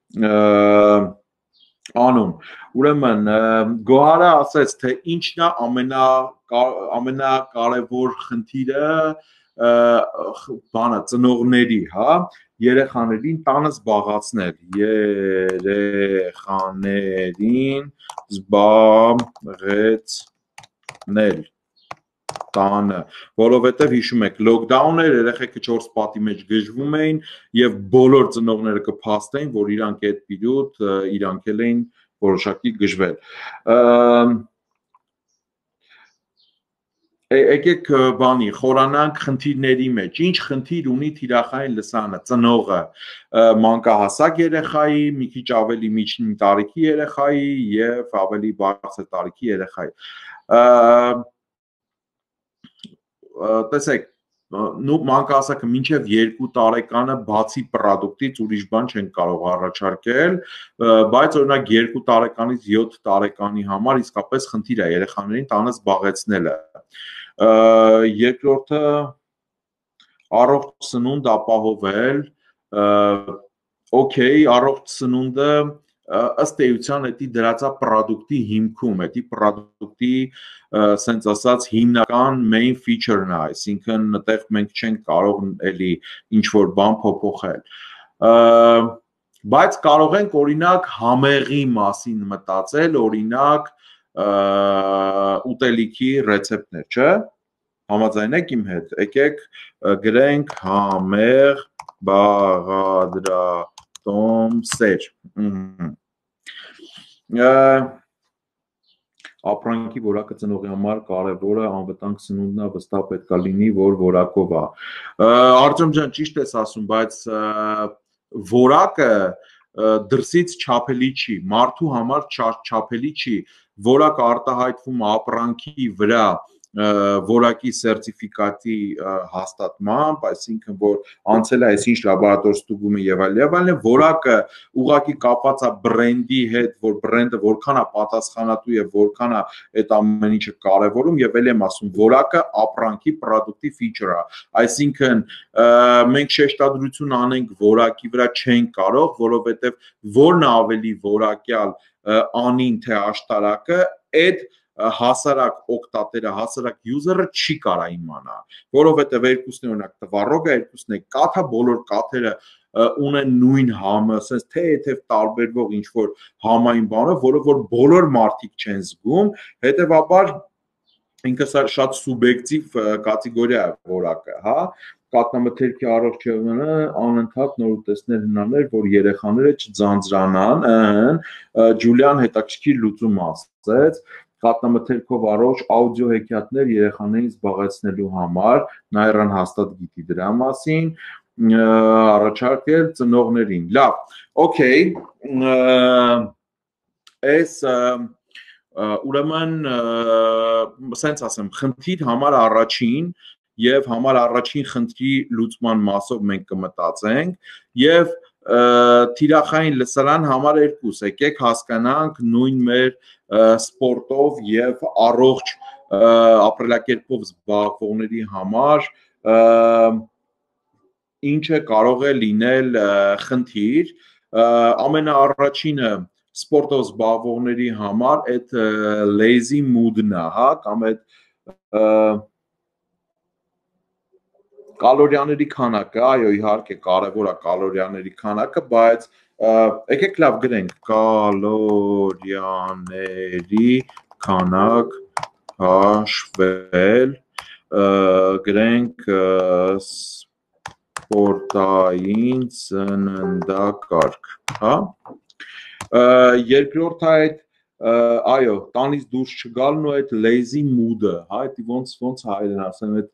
անում, ուրեմն Գոհարը ասեց, թե ինչն է ամենա ամենակարևոր խնդիրը բանը ծնողների, հա, երեխաներին տանը զբաղացնել, երեխաներին զբաղեցնել տանը, որովհետև հիշում եք, լոկդաուն էր, երեխեքը չորս պատի մեջ գժվում էին եւ բոլոր ծնողները կփաստեին, որ իրանք այդ պիրուտ իրանք էլ էին որոշակի գժվել։ Եկեք բանի խորանանք խնդիրների մեջ, ինչ խնդիր ունի թիրախային լսանը, ծնողը, մանկահասակ երեխայի, մի քիչ ավելի միջին տարիքի երեխայի եւ ավելի բարձր տարիքի երեխայի։ Տեսեք, նու մանկահասակը մինչև երկու տարեկանը բացի պրոդուկտից ուրիշ բան չեն կարող առաջարկել, բայց օրինակ երկու տարեկանից յոթ տարեկանի համար իսկապես խնդիր է երեխաներին տանը զբաղեցնելը։ Երկրորդը առողջ սնունդ ապահովել, օքեյ, առողջ սնունդը ըստ էության էդի դրածա պրոդուկտի հիմքում, էդի պրոդուկտի սենց ասած հիմնական main feature-ն է, այսինքն այդտեղ մենք չենք կարող էլի ինչ-որ բան փոփոխել։ Բայց կարող ենք օրինակ համեղի մասին մտածել, օրինակ ուտելիքի ռեցեպտներ, չէ՞։ Համաձայն եք իմ հետ, եկեք գրենք համեղ բաղադրատոմսեր։ Ապրանքի որակը ծնողի համար կարևորը անվտանգ սնունդն է, վստահ պետք է լինի, որ որակով է։ Արտյոմ ջան, ճիշտ ես ասում, բայց որակը դրսից չափելի չի, մարդու համար չափելի չի, որակը արտահայտվում է ապրանքի վրա որակի սերտիֆիկատի հաստատմամբ, այսինքն որ անցել է այսինչ լաբորատոր ստուգումը եւ այլն եւ այլն, որակը ուղղակի կապված է բրենդի հետ, որ բրենդը որքան է պատասխանատու եւ որքան է այդ ամեն ինչը կարեւորում եւ ել եմ ասում, որակը ապրանքի պրոդուկտի feature է, այսինքն մենք շեշտադրություն անենք որակի վրա չենք կարող, որովհետեւ որն է ավելի որակյալ անին թե աշտարակը, այդ հասարակ օգտատերը, հասարակ user-ը չի կարա իմանա, որովհետև երկուսն է օրինակ տվառողը, երկուսն է կաթը, բոլոր կաթերը ունեն նույն համը, ասես թե-թե տարբերվող ինչ-որ համային բանը, որը որ բոլոր մարդիկ չեն զգում, հետևաբար ինքը շատ սուբյեկտիվ կատեգորիա է որակը, հա, կաթնամթերքի առողջությունը անընդհատ նոր ուտեստներ հնարներ, որ երեխաները չձանձրանան, Ջուլիան հետաքրքիր լուծում ասեց, կաթնամթերքով առողջ աուդիո հեքիաթներ երեխաներին զբաղեցնելու համար, Նայրան հաստատ գիտի դրա մասին, առաջարկել ծնողներին, լավ, օքեյ, այս ուրեմն, սենց ասեմ, խնդիր համար առաջին և համար առաջին խնդրի լուծման մասով մենք կմտածենք և թիրախային լսարան համար երկուս, եկեք հասկանանք նույն մեր սպորտով և առողջ ապրելակերպով զբաղվողների համար ինչը կարող է լինել խնդիր, ամենաառաջինը սպորտով զբաղվողների համար այդ lazy mood-ն է, հա, կամ այդ կալորիաների քանակը, այո, իհարկե կարևոր է կալորիաների քանակը, բայց եկեք լավ գրենք կալորիաների քանակ հաշվել, գրենք սպորտային սննդակարգ, հա, երկրորդ այդ, այո, տանից դուրս չգալն ու այդ lazy mood-ը, հա, այդ ոնց ոնց հայերեն ասեմ, այդ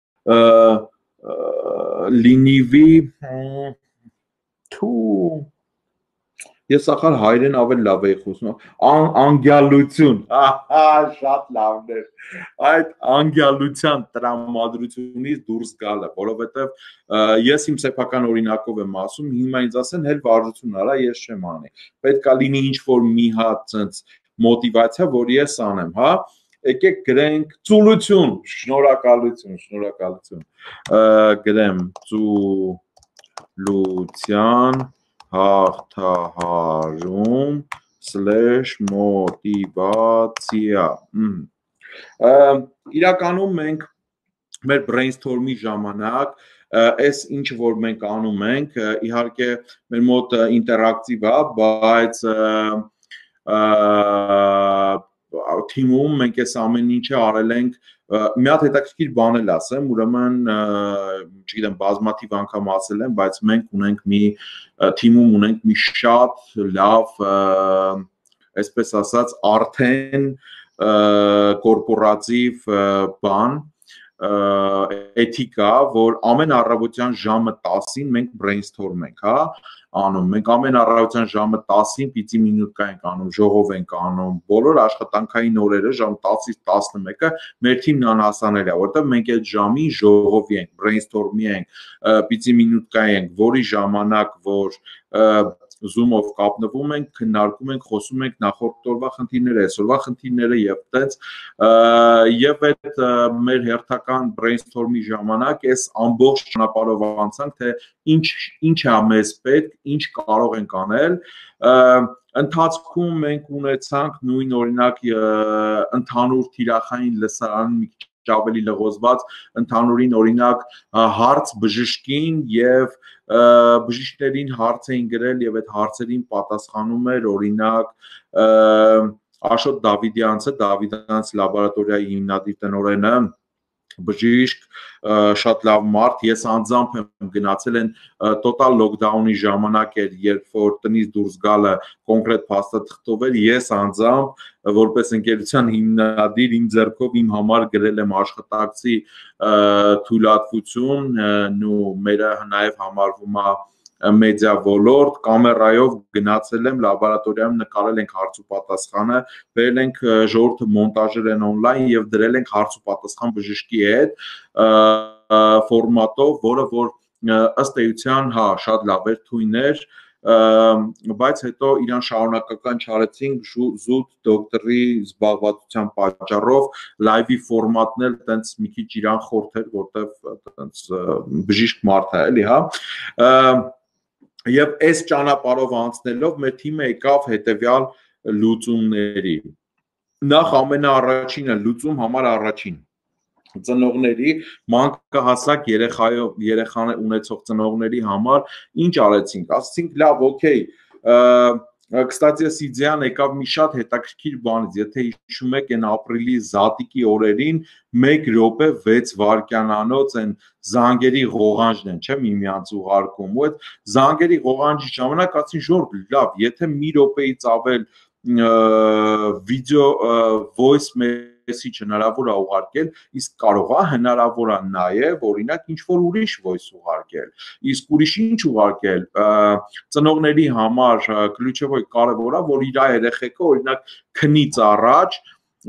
լինիվի, թու, ես ախար հայերեն ավել լավ էի խոսում, անգյալություն, շատ լավներ, այդ անգյալության տրամադրությունից դուրս գալը, որովհետև ես իմ սեփական օրինակով եմ ասում, հիմա ինձ ասեն հել վարժություն արա, ես չեմ անի, պետք է լինի ինչ-որ մի հատ ցենց մոտիվացիա, որ ես անեմ, հա, եկեք գրենք ծուլություն, շնորհակալություն, շնորհակալություն, գրեմ ծուլության հաղթահարում slash մոտիվացիա, իրականում մենք մեր brainstorm-ի ժամանակ այս ինչ որ մենք անում ենք, իհարկե մեր մոտ ինտերակտիվ է, բայց թիմում մենք այս ամեն ինչը արել ենք, մի հատ հետաքրքիր բան էլ ասեմ, ուրեմն, չգիտեմ, բազմաթիվ անգամ ասել եմ, բայց մենք ունենք մի թիմում ունենք մի շատ լավ, այսպես ասած, արդեն կորպորատիվ բան, էթիկա, որ ամեն առավոտյան ժամը տասին մենք brainstorm ենք, հա, անում, մենք ամեն առավոտյան ժամը տասին պիտի մինուտկա ենք անում, ժողով ենք անում, բոլոր աշխատանքային օրերը ժամ տասից տասնմեկը մեր թիմն անհասանել է, որտեղ մենք այդ ժամին ժողովի ենք, brainstorm-ի ենք, պիտի մինուտկա ենք, որի ժամանակ, որ Zoom-ով կապնվում ենք, քննարկում ենք, խոսում ենք նախորդ օրվա խնդիրները, այսօրվա խնդիրները եւ այդպես եւ այդ մեր հերթական brainstorm-ի ժամանակ այս ամբողջ ճանապարհով անցանք, թե ինչ ինչ է մեզ պետք, ինչ կարող ենք անել, ընթացքում մենք ունեցանք նույն օրինակ ընդհանուր թիրախային լսարան մի քիչ ավելի լղոզված, ընդհանուրին օրինակ հարց բժշկին եւ բժիշկներին հարց էին գրել եւ այդ հարցերին պատասխանում էր օրինակ Աշոտ Դավիդյանցը, Դավիդյանց լաբորատորիայի հիմնադիր տնօրենը, բժիշկ, շատ լավ մարդ, ես անձամբ եմ գնացել են տոտալ լոկդաունի ժամանակ էր, երբ որ տնից դուրս գալը կոնկրետ փաստաթղթով էր, ես անձամբ որպես ընկերության հիմնադիր իմ ձեռքով իմ համար գրել եմ աշխատակցի թույլատվություն, ու մերը նաև համարվում է մեդիա ոլորտ, կամերայով գնացել եմ լաբորատորիայում նկարել ենք հարց ու պատասխանը, բերել ենք ժողովուրդը մոնտաժել են օնլայն եւ դրել ենք հարց ու պատասխան բժշկի հետ ֆորմատով, որը որ ըստ էության, հա, շատ լավ էր, թույն էր, բայց հետո իրան շարունակական չարեցինք զուտ դոկտորի զբաղվածության պատճառով լայվի ֆորմատն էլ տենց մի քիչ իրան խորթ էր, որտեվ տենց բժիշկ մարդ է, էլի, հա, եւ այս ճանապարհով անցնելով մեր թիմը եկավ հետեւյալ լուծումների։ Նախ ամենաառաջինը լուծում համար առաջին ծնողների մանկահասակ երեխայով երեխան ունեցող ծնողների համար ինչ արեցինք, ասացինք լավ, օքեյ, Կստացի Սիձյան եկավ մի շատ հետաքրքիր բանից, եթե հիշում եք այն ապրիլի զատիկի օրերին մեկ րոպե վեց վայրկյանանոց այն զանգերի ղողանջն են, չէ՞, միմյանց ուղարկում, ու այդ զանգերի ղողանջի ժամանակ ասին ժորդ, լավ, եթե մի րոպեից ավել վիդեո voice message հնարավոր է ուղարկել, իսկ կարող է հնարավոր է նաև օրինակ ինչ որ ուրիշ voice ուղարկել, իսկ ուրիշ ինչ ուղարկել, ծնողների համար ключевой կարևոր է, որ իր երեխեքը օրինակ քնից առաջ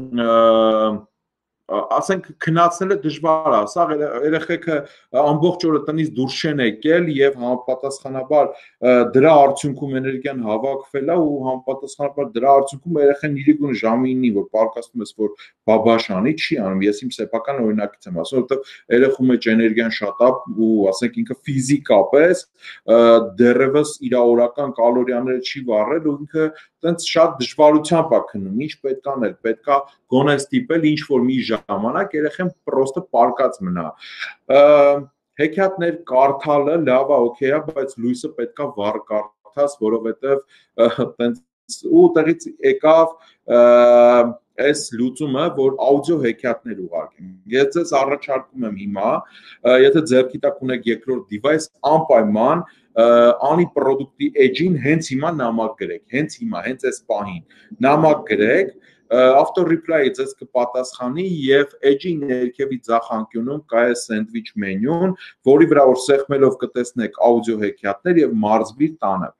ասենք քնացնելը դժվար է, սա երեխեքը ամբողջ օրը տնից դուրս չեն եկել եւ համապատասխանաբար դրա արդյունքում էներգիան հավաքվել է ու համապատասխանաբար դրա արդյունքում երեխան իրիկուն ժամը իննի որ պարկասում ես որ բաբաշանի չի անում, ես իմ սեփական օրինակից եմ ասում, որովհետեւ երեխու մեջ էներգիան շատ է ու ասենք ինքը ֆիզիկապես դեռևս իր օրական կալորիաները չի վառել ու ինքը տենց շատ դժվարությամբ է քնում, ինչ պետք է անել, պետք է գոնե ստիպել ինչ որ մի ժամանակ երեխան պրոստը պարկած մնա հեքիաթներ կարդալը լավ է, օքեյ է, բայց լույսը պետք է վառ կարդաս, որովհետև տենց ու տեղից եկավ այս լուծումը, որ աուդիո հեքիաթներ ուղարկեմ։ Ես ձեզ առաջարկում եմ հիմա, եթե ձեռքի տակ ունեք երկրորդ device, անպայման անի պրոդուկտի edge-ին հենց հիմա նամակ գրեք, հենց հիմա, հենց այս պահին նամակ գրեք, auto reply-ը ձեզ կպատասխանի եւ edge-ի ներքևի ձախ անկյունում կա է sandwich մենյուն, որի վրա որ սեղմելով կտեսնեք աուդիո հեքիաթներ եւ մարզվիր տանը։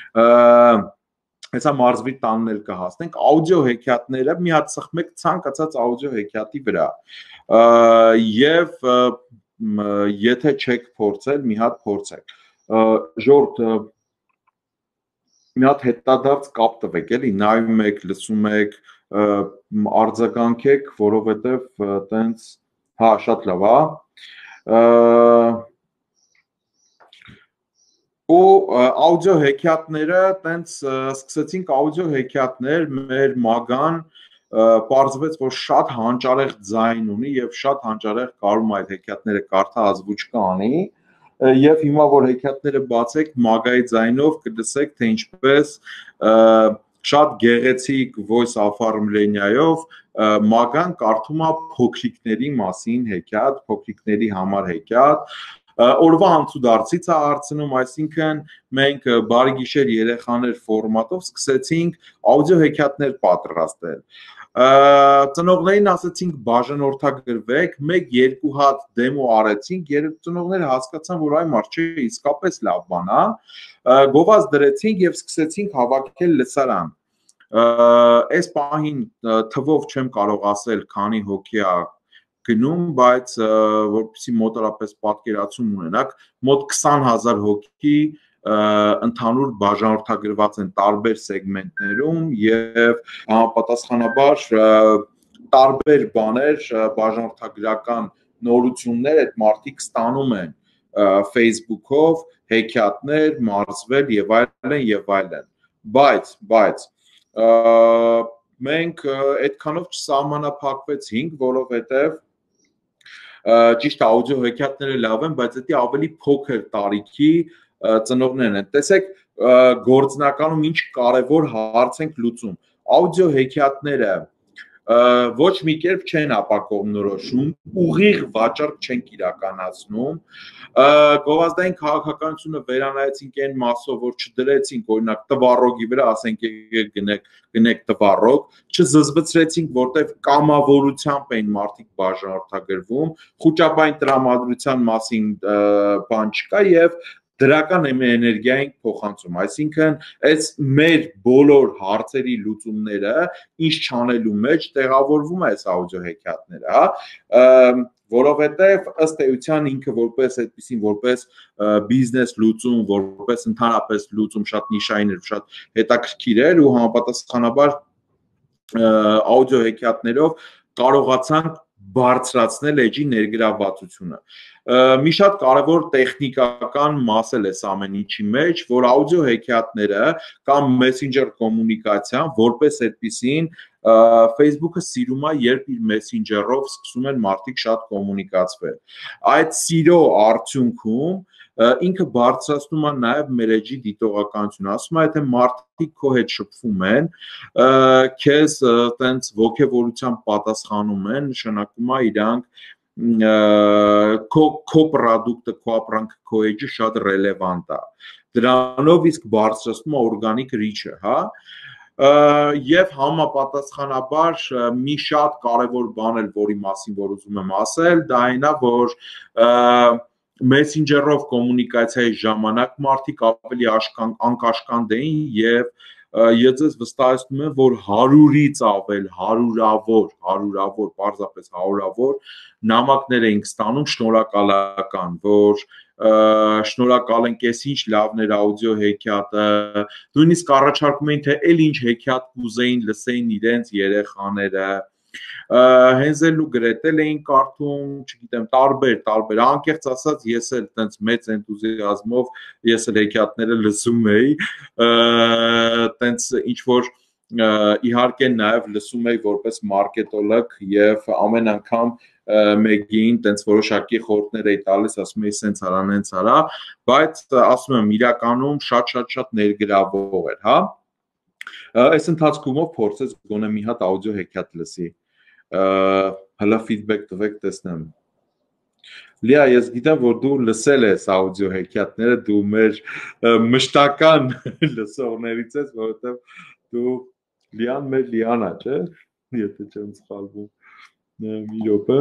Հեսա մարզվի տանն էլ կհասնենք, աուդիո հեքիաթները մի հատ սխմեք ցանկացած աուդիո հեքիաթի վրա եւ եթե չեք փորձել, մի հատ փորձեք։ Ժորդ մի հատ հետադարձ կապ տվեք, էլի նայում եք, լսում եք, արձագանքեք, որովհետեւ տենց հա շատ լավ է ու աուդիո հեքիաթները տենց սկսեցինք աուդիո հեքիաթներ մեր մագան պարզվեց որ շատ հանճարեղ ձայն ունի եւ շատ հանճարեղ կարում այդ հեքիաթները կարդա ազգուճկա անի եւ հիմա որ հեքիաթները բացեք մագայի ձայնով կլսեք թե ինչպես շատ գեղեցիկ voice оформлениայով մագան կարդում է փոքրիկների մասին հեքիաթ, փոքրիկների համար հեքիաթ օրվա անցուդարձից է հարցնում, այսինքն մենք բարի գիշեր երեխաներ ֆորմատով սկսեցինք աուդիո հեքիաթներ պատրաստել։ Ծնողներին ասացինք բաժանորդագրվեք, մեկ երկու հատ դեմո արեցինք, երբ ծնողները հասկացան, որ այ մարդ չէ, իսկապես լավ բան է, գովազ դրեցինք եւ սկսեցինք հավաքել լսարան։ Այս պահին թվով չեմ կարող ասել, քանի հոգի է գնում, բայց որպեսզի մոտարապես պատկերացում ունենաք, մոտ քսան հազար հոգի ընդհանուր բաժանորդագրված են տարբեր սեգմենտներում եւ համապատասխանաբար տարբեր բաներ, բաժանորդագրական նորություններ այդ մարդիկ ստանում են Facebook-ով, հեքիաթներ, մարզվել եւ այլն եւ այլն։ Բայց, բայց մենք այդքանով չսահմանափակվեցինք, որովհետեւ ճիշտ աուդիո հեքիաթները լավ են, բայց դա ավելի փոքր տարիքի ծնողներն են։ Տեսեք, գործնականում ինչ կարևոր հարց ենք լուծում։ Աուդիո հեքիաթները ոչ մի կերպ չեն ապակողմնորոշում, ուղիղ վաճառք չենք իրականացնում, գովազդային քաղաքականությունը վերանայեցինք այն մասով, որ չդրեցինք օրինակ տվառոգի վրա, ասենք եկեք գնեք, գնեք տվառոգ, չզզվեցրեցինք, որտեվ կամավորությամբ էին մարդիկ բաժանորդագրվում, խոճապային տրամադրության մասին բան չկա եւ դրական էներգիային փոխանցում, այսինքն այս մեր բոլոր հարցերի լուծումները ինչ չանելու մեջ տեղավորվում է այս աուդիո հեքիաթները, հա, որովհետև ըստ էության ինքը որպես այդպեսին որպես բիզնես լուծում, որպես ընդհանրապես լուծում շատ նիշային էր, շատ հետաքրքիր էր ու համապատասխանաբար աուդիո հեքիաթներով կարողացանք բարձրացնել էջի ներգրավվածությունը։ Մի շատ կարևոր տեխնիկական մաս էլ է ամեն ինչի մեջ, որ աուդիո հեքիաթները կամ messenger կոմունիկացիան որպես այդպիսին Facebook-ը սիրում է, երբ իր messenger-ով սկսում են մարդիկ շատ կոմունիկացվել։ Այդ սիրո արդյունքում ինքը բարձրացնում է նաև մեր էջի դիտողականությունը, ասում է, եթե մարդիկ քո հետ շփվում են, քեզ տենց ոգևորությամբ պատասխանում են, նշանակում է իրանք քո քո product-ը, քո ապրանքը, քո էջը շատ ռելևանտ է։ Դրանով իսկ բարձրացնում է օրգանիկ reach-ը, հա։ Եվ համապատասխանաբար մի շատ կարևոր բան էլ, որի մասին որ ուզում եմ ասել, դա այն է, որ Messenger-ով կոմունիկացիայի ժամանակ մարդիկ ավելի անկաշկանդ էին եւ ես ձեզ վստահեցնում եմ, որ հարյուրից ավել, հարյուրավոր, հարյուրավոր, պարզապես հարյուրավոր նամակներ էինք ստանում շնորհակալական, որ շնորհակալ ենք, ես ինչ լավն էր աուդիո հեքիաթը, նույնիսկ առաջարկում էին, թե էլ ինչ հեքիաթ կուզեին լսեին իրենց երեխաները, Հենզել ու Գրետել էին կարդում, չգիտեմ, տարբեր, տարբեր, անկեղծ ասած, ես էլ տենց մեծ էնտուզիազմով ես էլ հեքիաթները լսում էի, տենց ինչ որ իհարկե նաև լսում էի որպես մարքետոլոգ եւ ամեն անգամ մեկին տենց որոշակի խորհուրդներ էի տալիս, ասում էի սենց արա, նենց արա, բայց ասում եմ իրականում շատ-շատ-շատ ներգրավող էր, հա։ Այս ընթացքում ով փորձեց գոնե մի հատ աուդիո հեքիաթ լսի, հələ feedback տվեք տեսնեմ։ Լիա, ես գիտեմ, որ դու լսել ես աուդիո հեքիաթները, դու մեր մշտական լսողներից ես, որովհետև դու Լիան մեր Լիանա, չէ՞, եթե չեմ սխալվում, մի րոպե։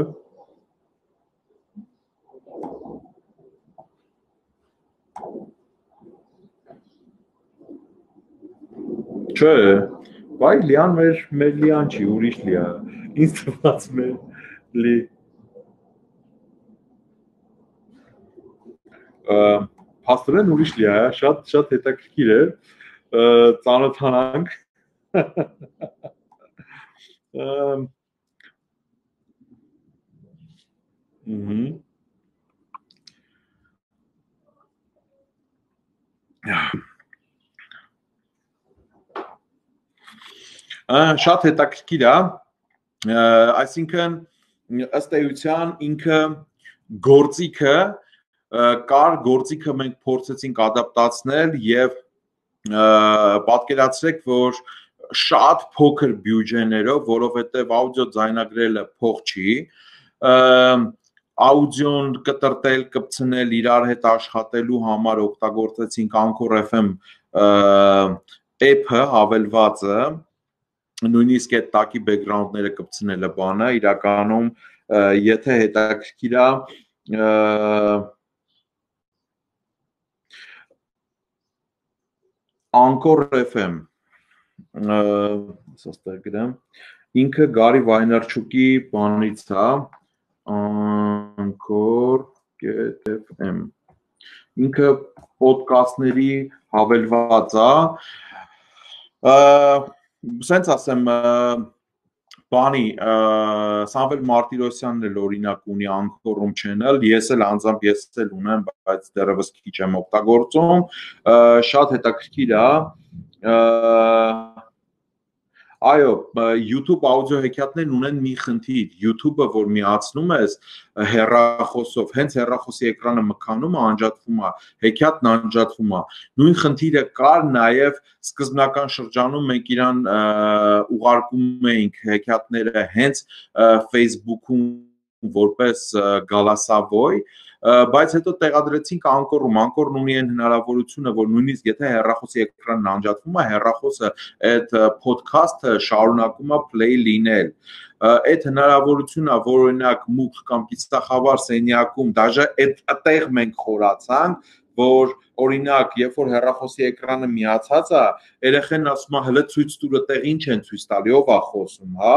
Չէ, բայ Լիան մեր մեր Լիան չի, ուրիշ Լիա, ինձ թվաց մեր Լի։ Փաստորեն ուրիշ Լիա է, շատ շատ հետաքրքիր է, ծանոթանանք։ Շատ հետաքրքիր է, այսինքն ըստ էության ինքը գործիքը կար, գործիքը մենք փորձեցինք ադապտացնել եւ պատկերացրեք, որ շատ փոքր բյուջեներով, որովհետեւ աուդիո ձայնագրելը փող չի, աուդիոն կտրտել, կպցնել, իրար հետ աշխատելու համար օգտագործեցինք Anchor F M app-ը, հավելվածը, նույնիսկ այդ տակի բեքգրաունդները կպցնելը բանը, իրականում եթե հետաքրքիր է Anchor F M սաստեղ գրեմ, ինքը Գարի Վայներչուկի բանից է, Anchor F M, ինքը պոդկաստների հավելված է, սենց ասեմ, բանի, Սամվել Մարտիրոսյանն էլ օրինակ ունի Anchor-ում channel, ես էլ անձամբ ես էլ ունեմ, բայց դեռևս քիչ եմ օգտագործում, շատ հետաքրքիր է, այո, YouTube աուդիո հեքիաթներն ունեն մի խնդիր, YouTube-ը, որ միացնում ես հեռախոսով, հենց հեռախոսի էկրանը մքանում է, անջատվում է, հեքիաթն անջատվում է, նույն խնդիրը կար նաև սկզբնական շրջանում մենք իրան ուղարկում էինք հեքիաթները հենց Facebook-ում որպես գալասավոյ, բայց հետո տեղադրեցինք Anchor-ում, Anchor-ն ունի այն հնարավորությունը, որ նույնիսկ եթե հեռախոսի էկրանն անջատվում է, հեռախոսը այդ podcast-ը շարունակում է play լինել։ Այդ հնարավորությունը, որ օրինակ մուգ կամ ծիծաղավար սենյակում, դաժե այդտեղ մենք խորացանք, որ օրինակ, երբ որ հեռախոսի էկրանը միացած է, երեխեն ասում է, հələ ցույց տուր, այդտեղ ինչ են ցույց տալի, ով է խոսում, հա։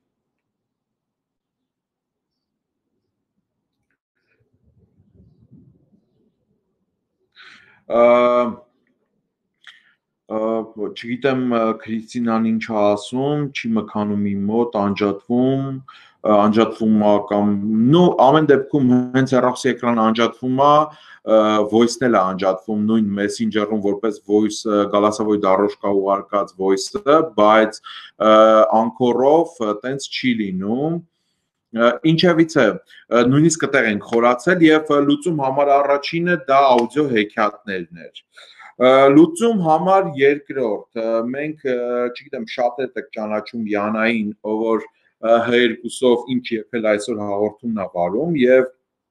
Չգիտեմ Քրիստինան ինչ է ասում, չի մքանում իմ մոտ, անջատվում, անջատվում է կամ նո ամեն դեպքում հենց հեռախոսի էկրանը անջատվում է, voice-ն էլ է անջատվում նույն Messenger-ում որպես voice գալասավոյ դարոշկա ուղարկած voice-ը, բայց Anchor-ով տենց չի լինում, Ինչևից է նույնիսկ այդտեղ ենք խորացել եւ լուծում համար առաջինը դա աուդիո հեքիաթներն էր։ Լուծում համար երկրորդ մենք չգիտեմ շատերդ եք ճանաչում Յանային, ով որ հերկուսով ինչ եկել այսօր հաղորդումն է վարում եւ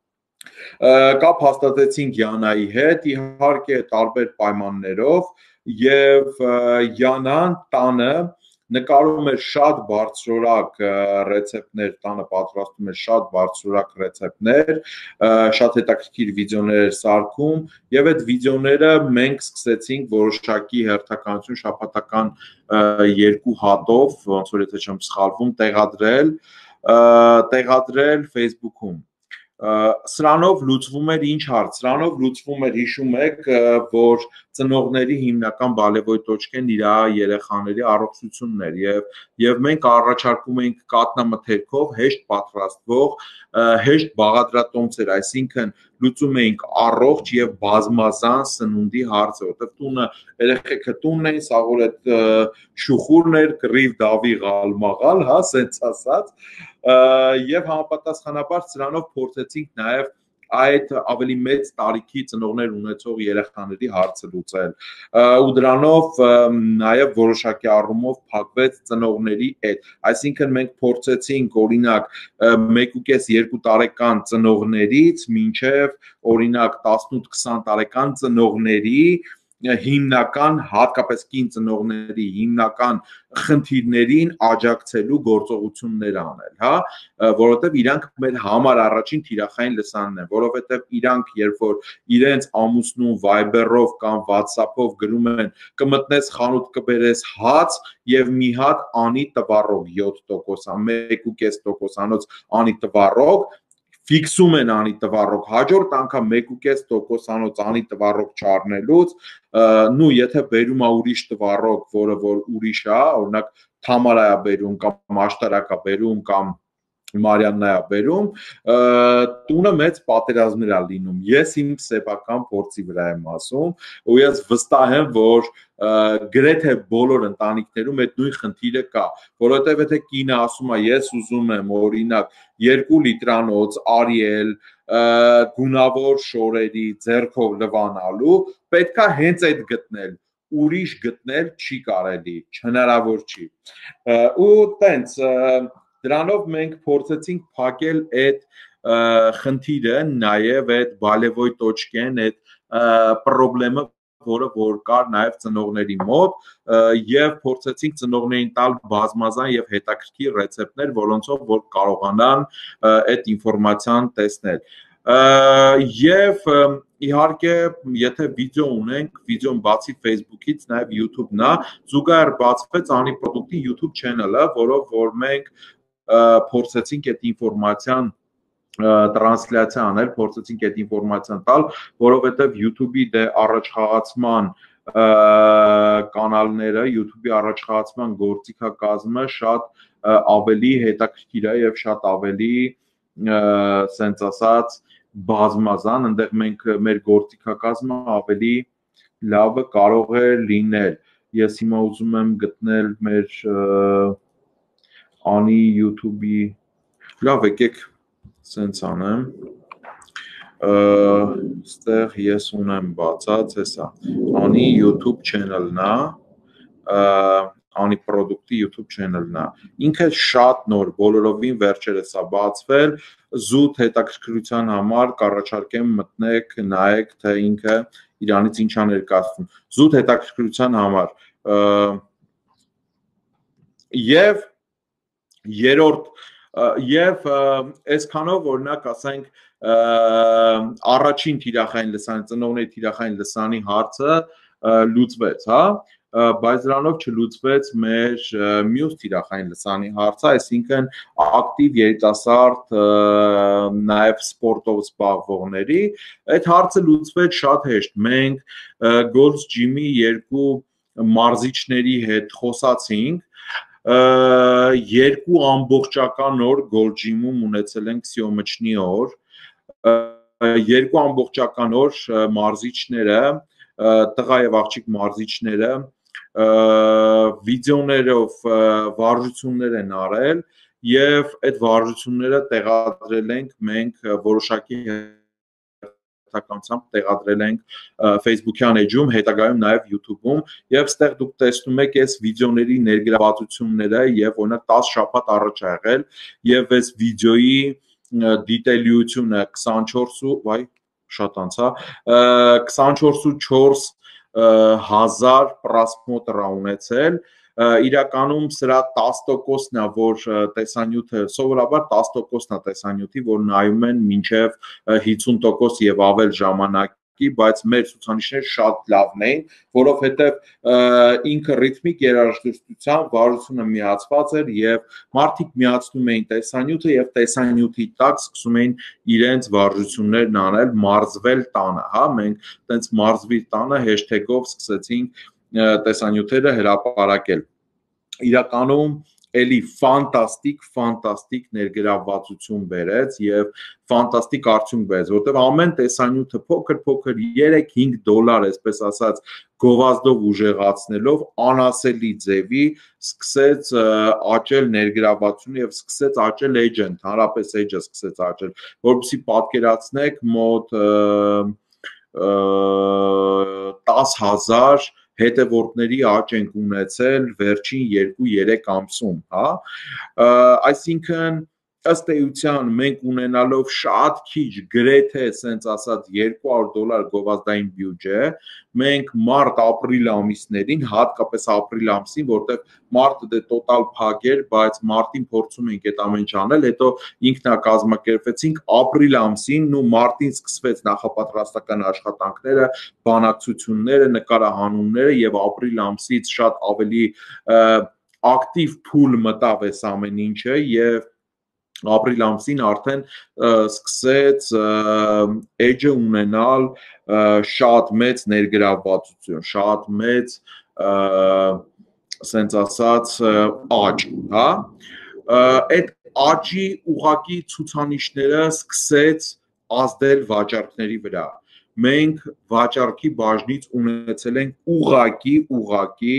կապ հաստատեցինք Յանայի հետ, իհարկե տարբեր պայմաններով եւ Յանան տանը նկարում էր շատ բարձրորակ ռեցեպտներ, տանը պատրաստում էր շատ բարձրորակ ռեցեպտներ, շատ հետաքրքիր վիդեոներ էր սարքում եւ այդ վիդեոները մենք սկսեցինք որոշակի հերթականություն շաբաթական երկու հատով, ոնց որ եթե չեմ սխալվում, տեղադրել, տեղադրել Facebook-ում։ Սրանով լուծվում էր ինչ հարց, սրանով լուծվում էր, հիշում եք, որ ծնողների հիմնական բալևոյ տոճկեն իր երեխաների առողջությունն էր եւ եւ մենք առաջարկում էինք կատնամթերքով հեշտ պատրաստվող, հեշտ բաղադրատոմսեր, այսինքն լուծում էինք առողջ եւ բազմազան սնունդի հարցը, որտեղ տունը երեխեքը տունն էին, սա որ այդ շուխուրն էր, կռիվ դավի գալմաղալ, հա, սենց ասած, եւ համապատասխանաբար սրանով փորձեցինք նաեւ այդ ավելի մեծ տարիքի ծնողներ ունեցող երեխաների հարցը լուծել ու դրանով նաեւ որոշակի առումով փակվեց ծնողների հետ, այսինքն մենք փորձեցինք օրինակ մեկուկես երկու տարեկան ծնողներից մինչեւ օրինակ տասնութ քսան տարեկան ծնողների հիմնական հատկապես կին ծնողների հիմնական խնդիրներին աջակցելու գործողություններ անել, հա, որովհետև իրանք մեր համար առաջին թիրախային լսանն են, որովհետև իրանք երբ որ իրենց ամուսնու Viber-ով կամ WhatsApp-ով գրում են կմտնես խանութ կբերես հաց եւ մի հատ անի տվառոկ յոթ տոկոս, մեկուկես տոկոսանոց անի տվառոկ ֆիքսում են անի տվառոկ, հաջորդ անգամ մեկուկես տոկոսանոց անի տվառոկ չառնելուց, նու եթե բերում է ուրիշ տվառոկ, որը որ ուրիշ է, օրինակ Թամարա է բերում կամ Աշտարակ է բերում կամ Մարիաննա է բերում, տունը մեծ պատերազմներ է լինում, ես իմ սեփական փորձի վրա եմ ասում, ու ես վստահ եմ, որ գրեթե բոլոր ընտանիքներում այդ նույն խնդիրը կա, որովհետև եթե կինը ասում է ես ուզում եմ օրինակ երկու լիտրանոց Ariel գունավոր շորերի ձեռքով լվանալու, պետք է հենց այդ գտնել, ուրիշ գտնել չի կարելի, հնարավոր չի, ու տենց դրանով մենք փորձեցինք փակել այդ խնդիրը, նաև այդ բալևոյ տոճկեն, այդ պրոբլեմը, որը որ կար նաև ծնողների մոտ եւ փորձեցինք ծնողներին տալ բազմազան եւ հետաքրքիր ռեցեպտներ, որոնցով որ կարողանան այդ ինֆորմացիան տեսնել։ Եվ իհարկե, եթե վիդեո ունենք, վիդեոն բացի Facebook-ից նաև YouTube-ն է, զուգահեռ բացվեց Անի Պրոդուկտի YouTube channel-ը, որով որ մենք փորձեցինք այդ ինֆորմացիան տրանսլյացիա անել, փորձեցինք այդ ինֆորմացիան տալ, որովհետև YouTube-ի դե առաջխաղացման կանալները, YouTube-ի առաջխաղացման գործիքակազմը շատ ավելի հետաքրքիր է եւ շատ ավելի սենց ասած բազմազան, այնտեղ մենք մեր գործիքակազմը ավելի լավը կարող է լինել։ Ես հիմա ուզում եմ գտնել մեր Անի YouTube-ի, լավ եկեք սենց անեմ, ստեղ ես ունեմ բացած, հեսա, Անի YouTube channel-ն է, Անի Պրոդուկտի YouTube channel-ն է, ինքը շատ նոր, բոլորովին վերջերս է բացվել, զուտ հետաքրքրության համար կառաջարկեմ մտնեք, նայեք, թե ինքը իրանից ինչ է ներկայացվում, զուտ հետաքրքրության համար, եւ երրորդ եւ այսքանով օրինակ ասենք առաջին թիրախային լսանի ծնողների թիրախային լսանի հարցը լուծվեց, հա, բայց դրանով չլուծվեց մեր մյուս թիրախային լսանի հարցը, այսինքն ակտիվ երիտասարդ նաեւ սպորտով զբաղվողների, այդ հարցը լուծվեց շատ հեշտ, մենք Gold's Gym-ի երկու մարզիչների հետ խոսացինք, երկու ամբողջական օր Gold Gym-ում ունեցել ենք սիոմչնի օր, երկու ամբողջական օր մարզիչները, տղա եւ աղջիկ մարզիչները վիդեոներով վարժություններ են արել եւ այդ վարժությունները տեղադրել ենք մենք որոշակի տեղադրել ենք Facebook-յան էջում, հետագայում նաև YouTube-ում եւ ստեղ դուք տեսնում եք այս վիդեոների ներգրավվածությունները եւ օրինակ տասը շաբաթ առաջ ա եղել եւ այս վիդեոյի դիտելիությունը քսանչորս ու վայ շատ անցա քսանչորս ու չորս հազար պրասմոտր ա ունեցել իրականում սրա տասը տոկոսն է որ տեսանյութը սովորաբար տասը տոկոսն է տեսանյութի որ նայում են մինչև հիսուն տոկոս եւ ավել ժամանակի բայց մեր ցուցանիշները շատ լավն էին որովհետեւ ինքը ռիթմիկ երաժշտության վարությունը միացված էր եւ մարդիկ միացնում էին տեսանյութը եւ տեսանյութի տակ սկսում էին իրենց վարժություններն անել մարզվել տանը հա մենք տենց մարզվի տանը հեշթեգով սկսեցինք տեսանյութերը հրապարակել իրականում էլի ֆանտաստիկ ֆանտաստիկ ներգրավվածություն բերեց եւ ֆանտաստիկ արդյունք բերեց որտեւ ամեն տեսանյութը փոքր փոքր երեք հինգ դոլար այսպես ասած գովազդով ուժեղացնելով անասելի ձևի սկսեց աճել ներգրավվածությունը եւ սկսեց աճել էջը ընդհանրապես էջը սկսեց աճել որովհետեւ պատկերացնեք մոտ տասը հազար հետևորդների աճ ենք ունեցել վերջին երկու երեք ամսում, հա այսինքն ըստ էության մենք ունենալով շատ քիչ գրեթե ասենց ասած երկու հարյուր դոլար գովազդային բյուջե մենք մարտ-ապրիլ ամիսներին հատկապես ապրիլ ամսին որտեղ մարտը դե տոտալ փակ էր բայց մարտին փորձում ենք այդ ամեն ինչ անել հետո ինքնակազմակերպվեցինք ապրիլ ամսին ու մարտին սկսվեց նախապատրաստական աշխատանքները բանակցությունները նկարահանումները եւ ապրիլ ամսից շատ ավելի ակտիվ փուլ մտավ այս ամեն ինչը եւ ապրիլ ամսին արդեն սկսեց էջը ունենալ շատ մեծ ներգրավվածություն, շատ մեծ ասենց ասած աճ, հա այդ աճի ուղղակի ցուցանիշները սկսեց ազդել վաճառքների վրա մենք վաճառքի բաժնից ունեցել ենք ուղղակի ուղղակի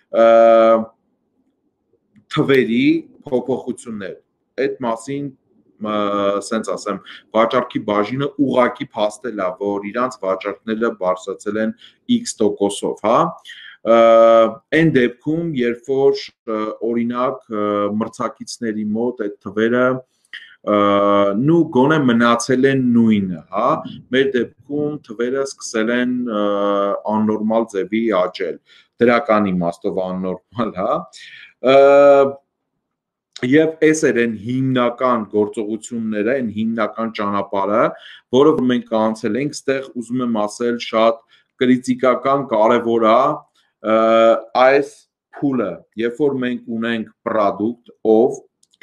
թվերի փոփոխություններ այդ մասին սենց ասեմ վաճառքի բաժինը ուղղակի փաստել է որ իրանց վաճառքները բարձրացել են X տոկոսով հա այն դեպքում երբ որ օրինակ մրցակիցների մոտ այդ թվերը նու գոնե մնացել են նույնը հա մեր դեպքում թվերը սկսել են աննորմալ ձևի աճել դրական իմաստով աննորմալ հա Եվ այս էր այն հիմնական գործողությունները, այն հիմնական ճանապարհը, որը մենք անցել ենք, ստեղ ուզում եմ ասել շատ կրիտիկական կարևոր է այս փուլը, երբ որ մենք ունենք product, ով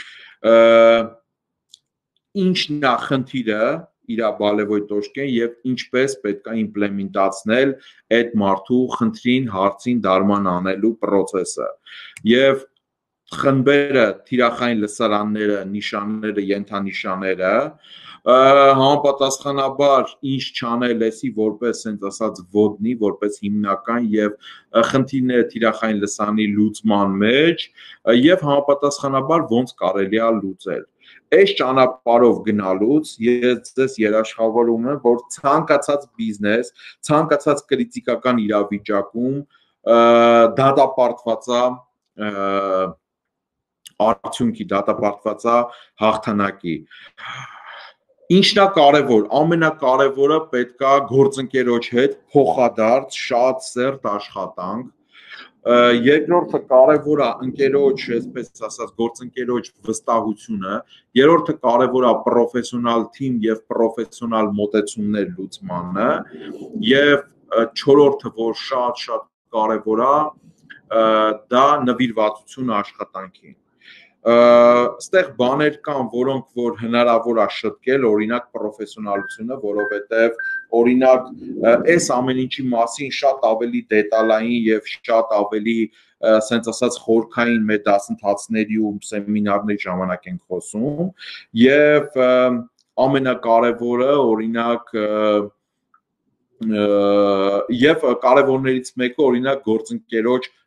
ինչն է խնդիրը իր բալևոյ տոշկեն եւ ինչպես պետք է իմպլեմենտացնել այդ մարդու խնդրին, հարցին դարման անելու process-ը։ Եվ խմբերը, թիրախային լսարանները, նիշանները, ենթանիշաները համապատասխանաբար ինչ չանել էսի որպես ասենց ասած ոդնի, որպես հիմնական եւ խնդիրները թիրախային լսանի լուծման մեջ եւ համապատասխանաբար ոնց կարելի է լուծել։ Այս ճանապարհով գնալուց ես ձեզ երաշխավորում եմ, որ ցանկացած բիզնես, ցանկացած կրիտիկական իրավիճակում դատապարտված է արդյունքի դատապարտված է հաղթանակի Ինչն է կարևոր, ամենակարևորը պետք է գործընկերոջ հետ փոխադարձ շատ սերտ աշխատանք երկրորդը կարևոր է ընկերոջ, այսպես ասած, գործընկերոջ վստահությունը, երրորդը կարևոր է պրոֆեսիոնալ թիմ եւ պրոֆեսիոնալ մոտեցումներ լուծմանը եւ չորրորդը, որ շատ-շատ կարևոր է, դա նվիրվածություն աշխատանքին Ստեղ բաներ կան, որոնք որ հնարավոր է շտկել, օրինակ պրոֆեսիոնալությունը, որովհետև օրինակ այս ամեն ինչի մասին շատ ավելի դետալային եւ շատ ավելի սենց ասած խորքային մեր դասընթացների ու սեմինարների ժամանակ ենք խոսում եւ ամենակարևորը օրինակ եւ կարևորներից մեկը օրինակ գործընկերոջ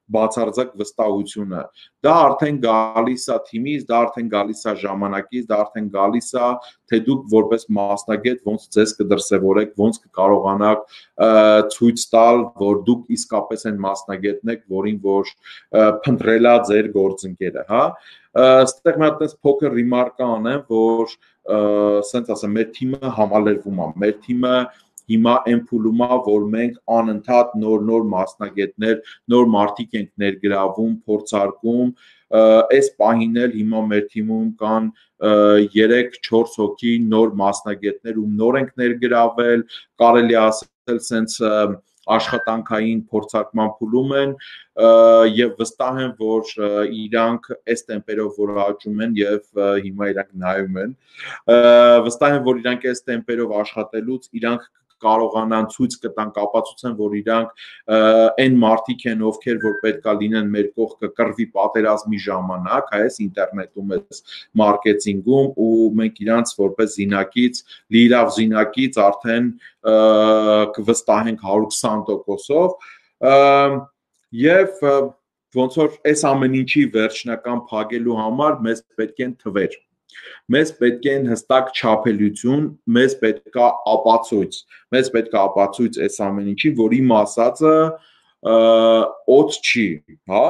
բացարձակ վստահությունը։ Դա արդեն գալիս է թիմից, դա արդեն գալիս է ժամանակից, դա արդեն գալիս է, թե դուք որպես մասնագետ ոնց ձեզ կդրսևորեք, ոնց կկարողանաք ցույց տալ, որ դուք իսկապես այն մասնագետն եք, որին որ փնտրելա ձեր գործընկերը, հա։ Այստեղ մի հատ էս փոքր ռիմարկ անեմ, որ ասենց ասեմ, մեր թիմը համալրվում է, մեր թիմը հիմա այն փուլում է, որ մենք անընդհատ նոր-նոր մասնագետներ, նոր մարդիկ ենք ներգրավում, փորձարկում, այս պահին էլ հիմա մեր թիմում կան երեք-չորս հոգի նոր մասնագետներ, ում նոր ենք ներգրավել, կարելի է ասել սենց աշխատանքային փորձարկման փուլում են եւ վստահ եմ, որ իրանք այս տեմպերով որ աճում են եւ հիմա իրանք նայում են, վստահ եմ, որ իրանք այս տեմպերով աշխատելուց իրանք կարողանան ցույց կտան, կապացուցեն, որ իրանք այն մարդիկ են, ովքեր որ պետքա լինեն մեր կողքը կռվի պատերազմի ժամանակ, այս ինտերնետում, այս մարքեթինգում ու մենք իրանց որպես զինակից, լիիրավ զինակից արդեն կվստահենք հարյուր քսան տոկոսով եւ ոնց որ այս ամեն ինչի վերջնական փակելու համար մեզ պետք են թվեր։ Մեզ պետք է հստակ չափելություն, մեզ պետք է ապացույց, մեզ պետք է ապացույց այս ամեն ինչի, որ իմ ասածը օդ չի, հա։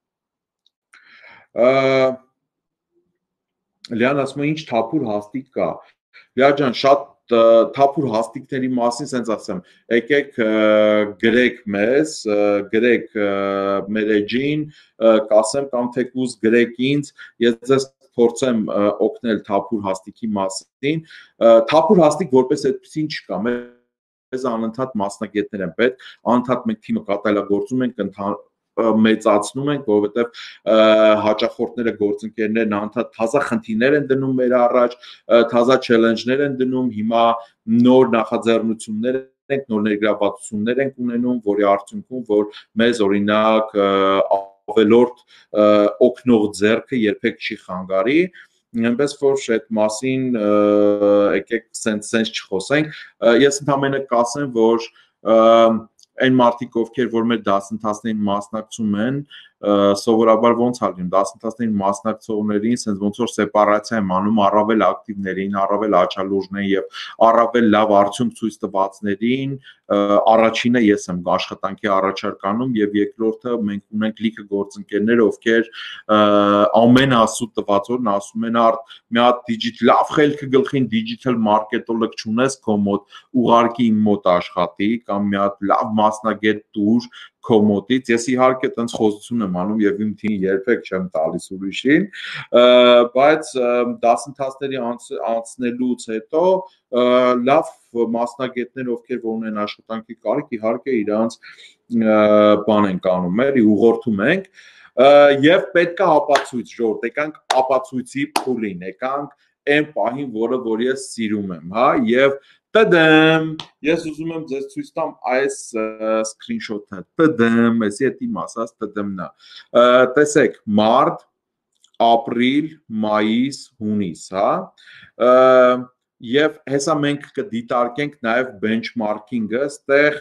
Լիան ասում է ինչ թափուր հաստիկ կա։ Լիա ջան, շատ թափուր հաստիկների մասին սենց ասեմ, եկեք գրեք մեզ, գրեք մեր էջին, կասեմ կամ թեկուզ գրեք ինձ, ես ձեզ փորձեմ օգնել թափուր հաստիկի մասին, թափուր հաստիկ որպես այդպեսին չկա, մեզ անընդհատ մասնագետներ են պետք, անընդհատ մենք թիմը կատարելագործում ենք, մեծացնում ենք, որովհետև հաճախորդները, գործընկերներն անընդհատ թազա խնդիրներ են դնում մեր առաջ, թազա չելենջներ են դնում, հիմա նոր նախաձեռնություններ ենք, նոր ներգրավվածություններ ենք ունենում, որի արդյունքում, որ մեզ օրինակ ավելորդ օգնող ձեռքը երբեք չի խանգարի, այնպես որ այդ մասին եկեք սենց չխոսենք, ես ընդամենը կասեմ, որ այն մարդիկ, ովքեր որ մեր դասընթացներին մասնակցում են, սովորաբար ոնց է լինում, դասընթացներին մասնակցողներին սենց ոնց որ սեպարացիա եմ անում առավել ակտիվներին, առավել աչալուժներին եւ առավել լավ արդյունք ցույց տվածներին, առաջինը ես եմ աշխատանքի առաջարկանում եւ երկրորդը մենք ունենք լիքը գործընկերներ, ովքեր ամենասուտ տված օրն ասում են արդ մի հատ դիջիթալ լավ խելքը գլխին դիջիթալ մարքետոլոգ չունես քո մոտ, ուղարկի իմ մոտ աշխատի կամ մի հատ լավ մասնագետ տուր քո մոտից, ես իհարկե տենց խոսություն եմ անում եւ իմ թիմին երբեք չեմ տալիս ուրիշին, բայց դասընթացների անցնելուց հետո լավ մասնագետներ, ովքեր որ ունեն աշխատանքի կարիք, իհարկե իրանց բան ենք անում, էլի ուղղորդում ենք եւ պետք է ապացույց, ժողովուրդ, եկանք ապացույցի փուլին, եկանք այն պահին, որը որ ես սիրում եմ, հա, եւ տդեմ, ես ուզում եմ ձեզ ցույց տամ այս սկրինշոթը, տդեմ, էսի հետ իմ ասած տդեմն է, տեսեք, մարտ, ապրիլ, մայիս, հունիս, հա, եւ հեսա մենք կդիտարկենք նաեւ benchmarking-ը, ստեղ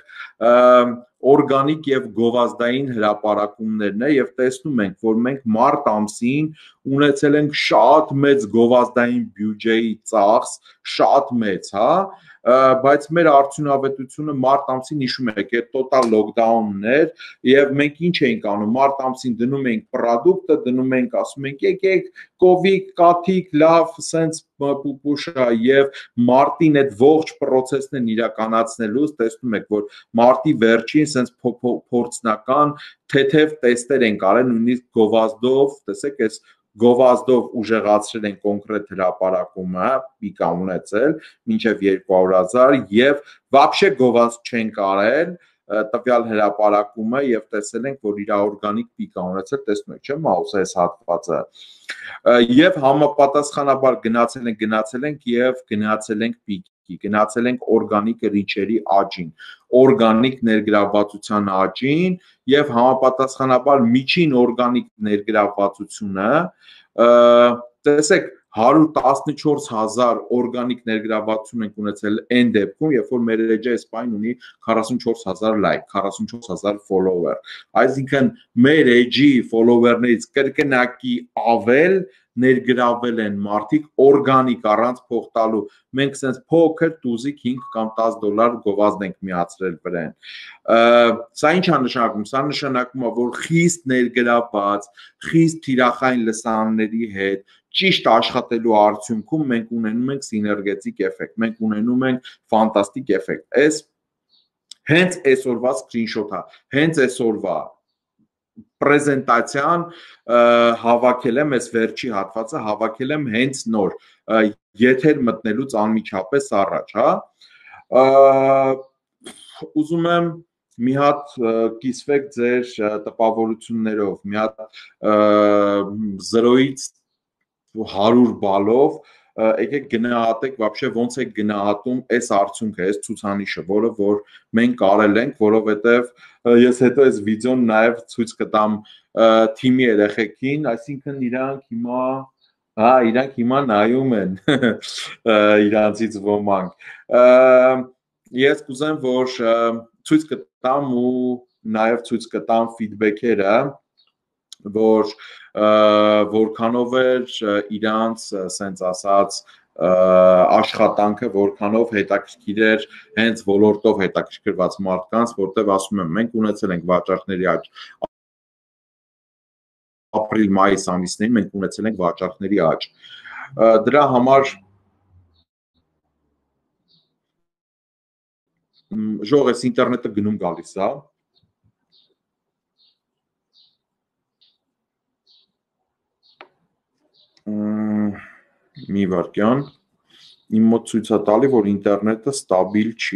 օրգանիկ եւ գովազդային հրապարակումներն է եւ տեսնում ենք, որ մենք մարտ ամսին ունեցել ենք շատ մեծ գովազդային բյուջեի ծախս, շատ մեծ, հա, բայց մեր արդյունավետությունը մարտ ամսին հիշում եք, այդ տոտալ լոկդաունն էր եւ մենք ինչ էինք անում, մարտ ամսին դնում էինք պրոդուկտը, դնում էինք, ասում ենք, եկեք, կովիկ, կաթիկ, լավ, սենց պուպուշա եւ մարտին այդ ողջ process-ն իրականացնելուց տեսնում եք, որ մարտի վերջին սենց փորձնական թեթև տեստեր են կարել, նույնիսկ գովազդով, տեսեք, այս գովազդով ուժեղացրել են կոնկրետ հրապարակումը, պիկա ունեցել, մինչև երկու հարյուր հազար եւ вообще գովազդ չեն կարել տվյալ հրապարակումը եւ տեսել ենք, որ իր օրգանիկ պիկա ունեցել, տեսնում եք, չէ՞, մաուսը այս հատվածը։ Եվ համապատասխանաբար գնացել ենք, գնացել ենք եւ գնացել ենք պիկի, գնացել ենք օրգանիկ ռիչերի աճին, օրգանիկ ներգրավվածության աճին եւ համապատասխանաբար միջին օրգանիկ ներգրավվածությունը, տեսեք, հարյուր տասնչորս հազար օրգանիկ ներգրավվածություն ենք ունեցել այն դեպքում, երբ որ մեր էջը Սպայն ունի քառասունչորս հազար լայք, քառասունչորս հազար follower։ Այսինքն մեր էջի follower-ներից կրկնակի ավել ներգրավել են մարդիկ օրգանիկ առանց փող տալու։ Մենք sense փոքր տուզիկ հինգ կամ տաս դոլար գովազդ ենք միացրել վրան։ Սա ինչ է նշանակում։ Սա նշանակում է, որ խիստ ներգրավված, խիստ թիրախային լսանների հետ ճիշտ աշխատելու արդյունքում մենք ունենում ենք սիներգետիկ էֆեկտ, մենք ունենում ենք ֆանտաստիկ էֆեկտ։ Այս հենց այսօրվա սկրինշոթը, հենց այսօրվա պրեզենտացիան հավաքել եմ, այս վերջի հատվածը հավաքել եմ հենց նոր եթեր մտնելուց անմիջապես առաջ, հա։ Ուզում եմ մի հատ կիսվեք ձեր տպավորություններով, մի հատ զրոյից հարյուր բալով, եկեք գնահատեք вообще ոնց է գնահատում այս արդյունքը, այս ցուցանիշը, որը որ մենք կարել ենք, որովհետև ես հետո այս վիդեոն նաև ցույց կտամ թիմի երեխեքին, այսինքն իրանք հիմա, հա, իրանք հիմա նայում են իրանցից ոմանք։ Ես կուզեմ, որ ցույց կտամ ու նաև ցույց կտամ ֆիդբեքերը, որ որքանով էր իրանց սենց ասած աշխատանքը, որքանով հետաքրքիր էր հենց ոլորտով հետաքրքրված մարդկանց, որտեղ ասում եմ, մենք ունեցել ենք վաճառքների աճ ապրիլ-մայիս ամիսներին մենք ունեցել ենք վաճառքների աճ։ Դրա համար ժող էս ինտերնետը գնում գալիս է։ Մի վարքյան, իմ մոտ ցույց է տալի, որ ինտերնետը ստաբիլ չի։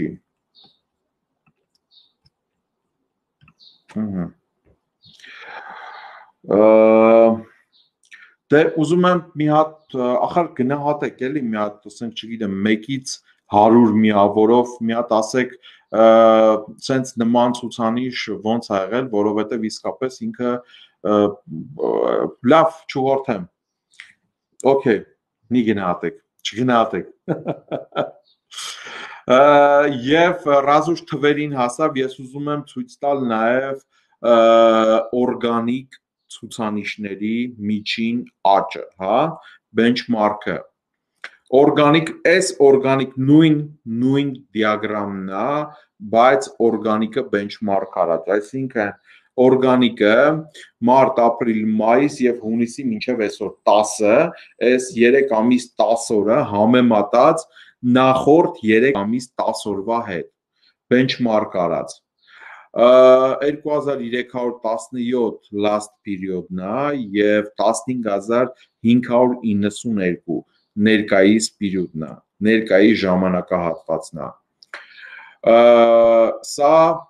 Դե ուզում եմ մի հատ, ախր գնահատեք էլի մի հատ, ասենք չգիտեմ, մեկից հարյուր միավորով մի հատ ասեք, սենց նման ցուցանիշ ոնց է եղել, որովհետև իսկապես ինքը լավ չուղորդեմ։ Okay, մի գնահատեք, չգնահատեք։ Եվ ռազուշ թվերին հասավ, ես ուզում եմ ցույց տալ նաև օրգանիկ ցուցանիշների միջին աճը, հա, benchmark-ը։ Օրգանիկ, այս օրգանիկ նույն նույն դիագրամն է, բայց օրգանիկը benchmark արած, այսինքն օրգանիկը մարտ, ապրիլ, մայիս եւ հունիսի մինչեւ այսօր տասը, այս երեք ամիս տասը օրը համեմատած նախորդ երեք ամիս տասը օրվա հետ benchmark արած։ երկու հազար երեք հարյուր տասնյոթ last period-ն է եւ տասնհինգ հազար հինգ հարյուր իննսունհինգ ներկայիս period-ն է, ներկայիս ժամանակահատվածն է։ Սա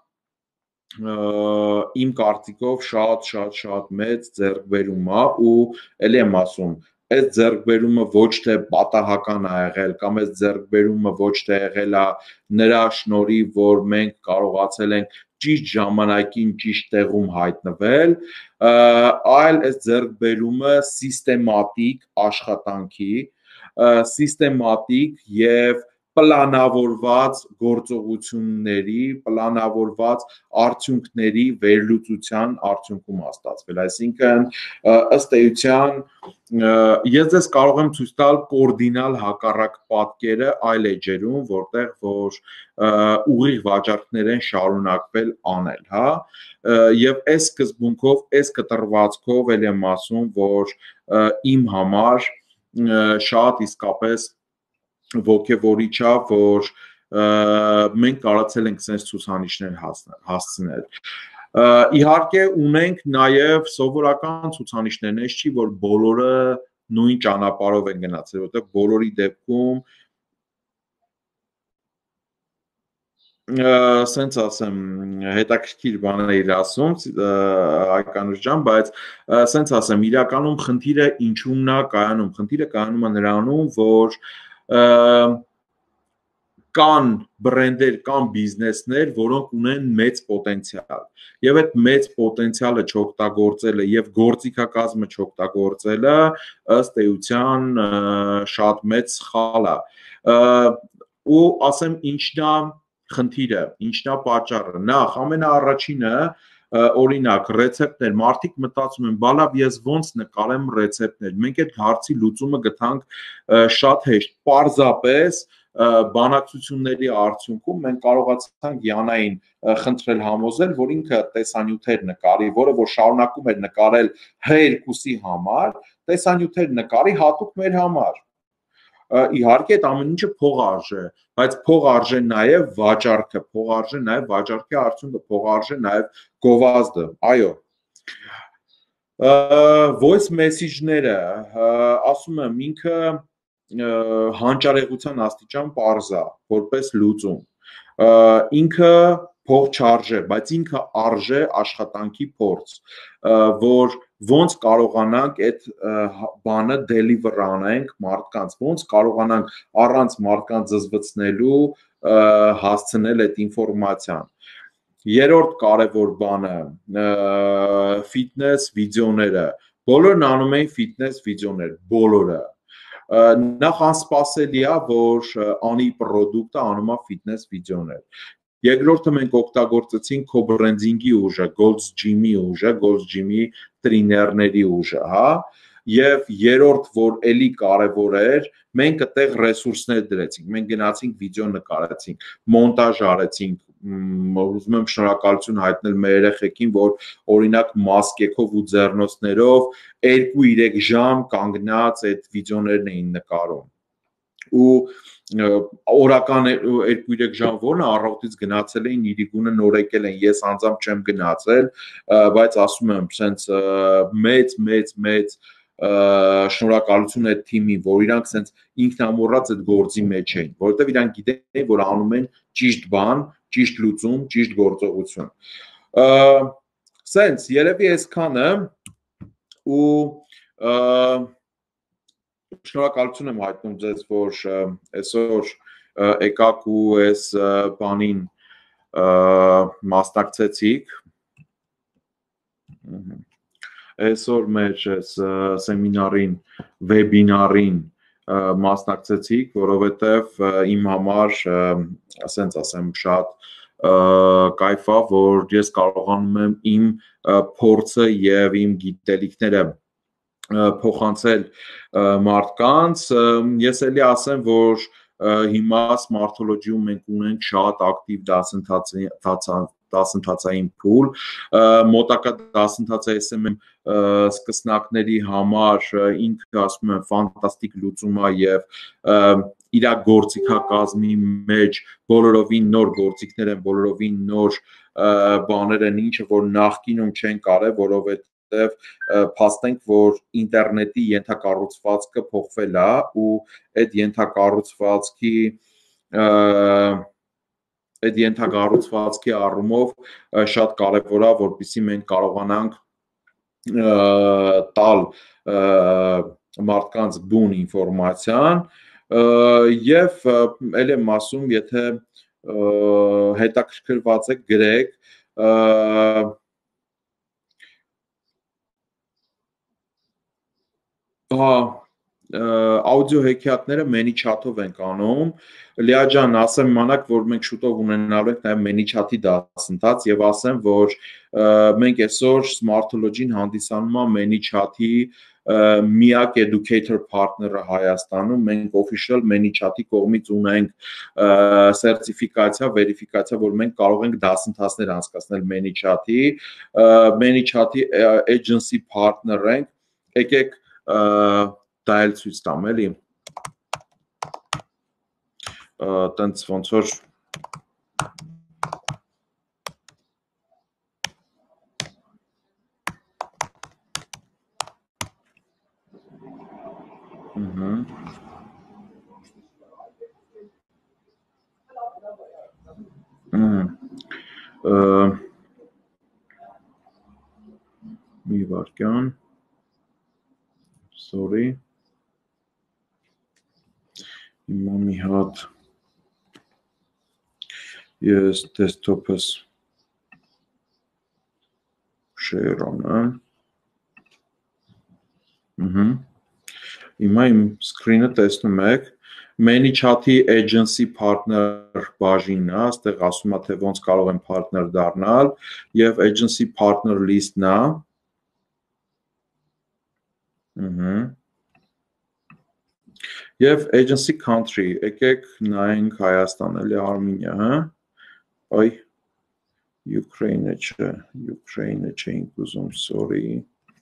իմ կարծիքով շատ շատ շատ մեծ ձեռքբերում է ու ելի եմ ասում, այս ձեռքբերումը ոչ թե պատահական է եղել կամ այս ձեռքբերումը ոչ թե եղել է նրա շնորհիվ, որ մենք կարողացել ենք ճիշտ ժամանակին ճիշտ տեղում հայտնվել, այլ այս ձեռքբերումը սիստեմատիկ աշխատանքի, սիստեմատիկ եւ պլանավորված գործողությունների, պլանավորված արդյունքների վերլուծության արդյունքում է ստացվել, այսինքն ըստ էության ես ձեզ կարող եմ ցույց տալ կորդինալ հակառակ պատկերը այլ էջերում, որտեղ որ ուղիղ վաճառքներ են շարունակվել անել, հա, եւ այս սկզբունքով, այս կտրվածքով էլ եմ ասում, որ իմ համար շատ իսկապես ոգևորիչ է, որ մենք կարողացել ենք sense ցուցանիշներ հասցնել։ Իհարկե ունենք նաև սովորական ցուցանիշներ, այս չի որ բոլորը նույն ճանապարհով են գնացել, որտեղ բոլորի դեպքում sense ասեմ, հետաքրքիր բաներ ասում, Այկանուշ ջան, բայց sense ասեմ, իրականում խնդիրը ինչու՞մն է կայանում, խնդիրը կայանում է նրանում, որ կան բրենդեր, կան բիզնեսներ, որոնք ունեն մեծ պոտենցիալ։ Եվ այդ մեծ պոտենցիալը չօգտագործելը եւ գործիքակազմը չօգտագործելը ըստ էության շատ մեծ սխալ է։ Ու ասեմ ինչն է խնդիրը, ինչն է պատճառը։ Նախ ամենաառաջինը օրինակ ռեցեպտներ, մարդիկ մտածում են, բա լավ ես ոնց նկարեմ ռեցեպտներ։ Մենք այդ հարցի լուծումը գտանք շատ հեշտ, պարզապես բանակցությունների արդյունքում մենք կարողացանք Յանային խնդրել համոզել, որ ինքը տեսանյութեր նկարի, որը որ շարունակում էր նկարել Հ երկուսի համար, տեսանյութեր նկարի հատուկ մեր համար։ Իհարկե այդ ամեն ինչը փող արժե, բայց փող արժե նաև վաճառքը, փող արժե նաև վաճառքի արդյունքը, փող արժե նաև գովազդը, այո։ Voice message-ները, ասում եմ, ինքը հանճարեղության աստիճան պարզ է, որպես լուծում։ Ինքը փող չարժե, բայց ինքը արժե աշխատանքի փորձ, որ ոնց կարողանանք այդ բանը deliver անենք մարդկանց, ոնց կարողանանք առանց մարդկանց զզվցնելու հասցնել այդ ինֆորմացիան։ Երրորդ կարևոր բանը ֆիթնես վիդեոները, բոլորն անում էին ֆիթնես վիդեոներ, բոլորը։ Նախ անսպասելի է, որ անի պրոդուկտը անում է ֆիթնես վիդեոներ։ Երկրորդը մենք օգտագործեցինք co-branding-ի ուժը, Gold's Gym-ի ուժը, Gold's Gym-ի տրիներների ուժը, հա։ Եվ երրորդ, որ էլի կարևոր էր, մենք այդտեղ ռեսուրսներ դրեցինք, մենք գնացինք վիդեո նկարեցինք, մոնտաժ արեցինք, ուզում եմ շնորհակալություն հայտնել մեր երեխեքին, որ օրինակ մասկեքով ու ձեռնոցներով երկու-երեք ժամ կանգնած այդ վիդեոներն էին նկարում։ Ու օրական երկու-երեք ժամ որն է, առավոտից գնացել էին իրիկունը նոր եկել են, ես անձամբ չեմ գնացել, բայց ասում եմ, սենց մեծ մեծ մեծ շնորհակալություն այդ թիմին, որ իրանք սենց ինքնամոռաց այդ գործի մեջ էին, որովհետև իրանք գիտեն, որ անում են ճիշտ բան, ճիշտ լուծում, ճիշտ գործողություն։ Սենց երևի այսքանը ու շնորհակալություն եմ հայտնում ձեզ, որ այսօր եկաք ու այս բանին մասնակցեցիք։ Այսօր մեր սեմինարին, վեբինարին մասնակցեցիք, որովհետև իմ համար, ասենց ասեմ, շատ կայֆ է, որ ես կարողանում եմ իմ փորձը եւ իմ գիտելիքները փոխանցել մարդկանց։ Ես էլի ասեմ, որ հիմա Smartology-ում մենք ունենք շատ ակտիվ դասընթացային փուլ, մոտակա դասընթացը էս էմ էմ սկսնակների համար ինքը ասում եմ ֆանտաստիկ լուծում է եւ իր գործիքակազմի մեջ բոլորովին նոր գործիքներ են, բոլորովին նոր բաներ են, ինչը որ նախկինում չեն կարել, որովհետեւ փաստենք, որ ինտերնետի ենթակառուցվածքը փոխվել է ու այդ ենթակառուցվածքի այդ ենթակառուցվածքի առումով շատ կարևոր է, որպեսզի մենք կարողանանք տալ մարդկանց բուն ինֆորմացիան եւ ել եմ ասում, եթե հետաքրքրված եք գրեք հա աուդիո հեքիաթները ManyChat-ով ենք անում։ Լիա ջան, ասեմ մանակ, որ մենք շուտով ունենալու ենք նաև ManyChat-ի դասընթաց եւ ասեմ, որ մենք այսօր Smartology-ին հանդիսանում է ManyChat-ի միակ educator partner-ը Հայաստանում, մենք official ManyChat-ի կողմից ունենք սերտիֆիկացիա, վերիֆիկացիա, որ մենք կարող ենք դասընթացներ անցկացնել ManyChat-ի, ManyChat-ի agency partner ենք, եկեք դա էլ ցույց տամ էլի, տենց ոնց որ մի վարքյան, sorry, հիմա մի հատ Ես desktop-ս share անեմ։ Ահա։ Հիմա իմ screen-ը տեսնում եք, ManyChat-ի agency partner բաժինն է, այստեղ ասում է թե ոնց կարող եմ partner դառնալ եւ agency partner list-ն է։ Ահա։ Եվ agency country, եկեք նայենք Հայաստան, էլի Արմենիա, հա։ Այ Ukraine չէ, Ukraine չէինք ուզում, sorry։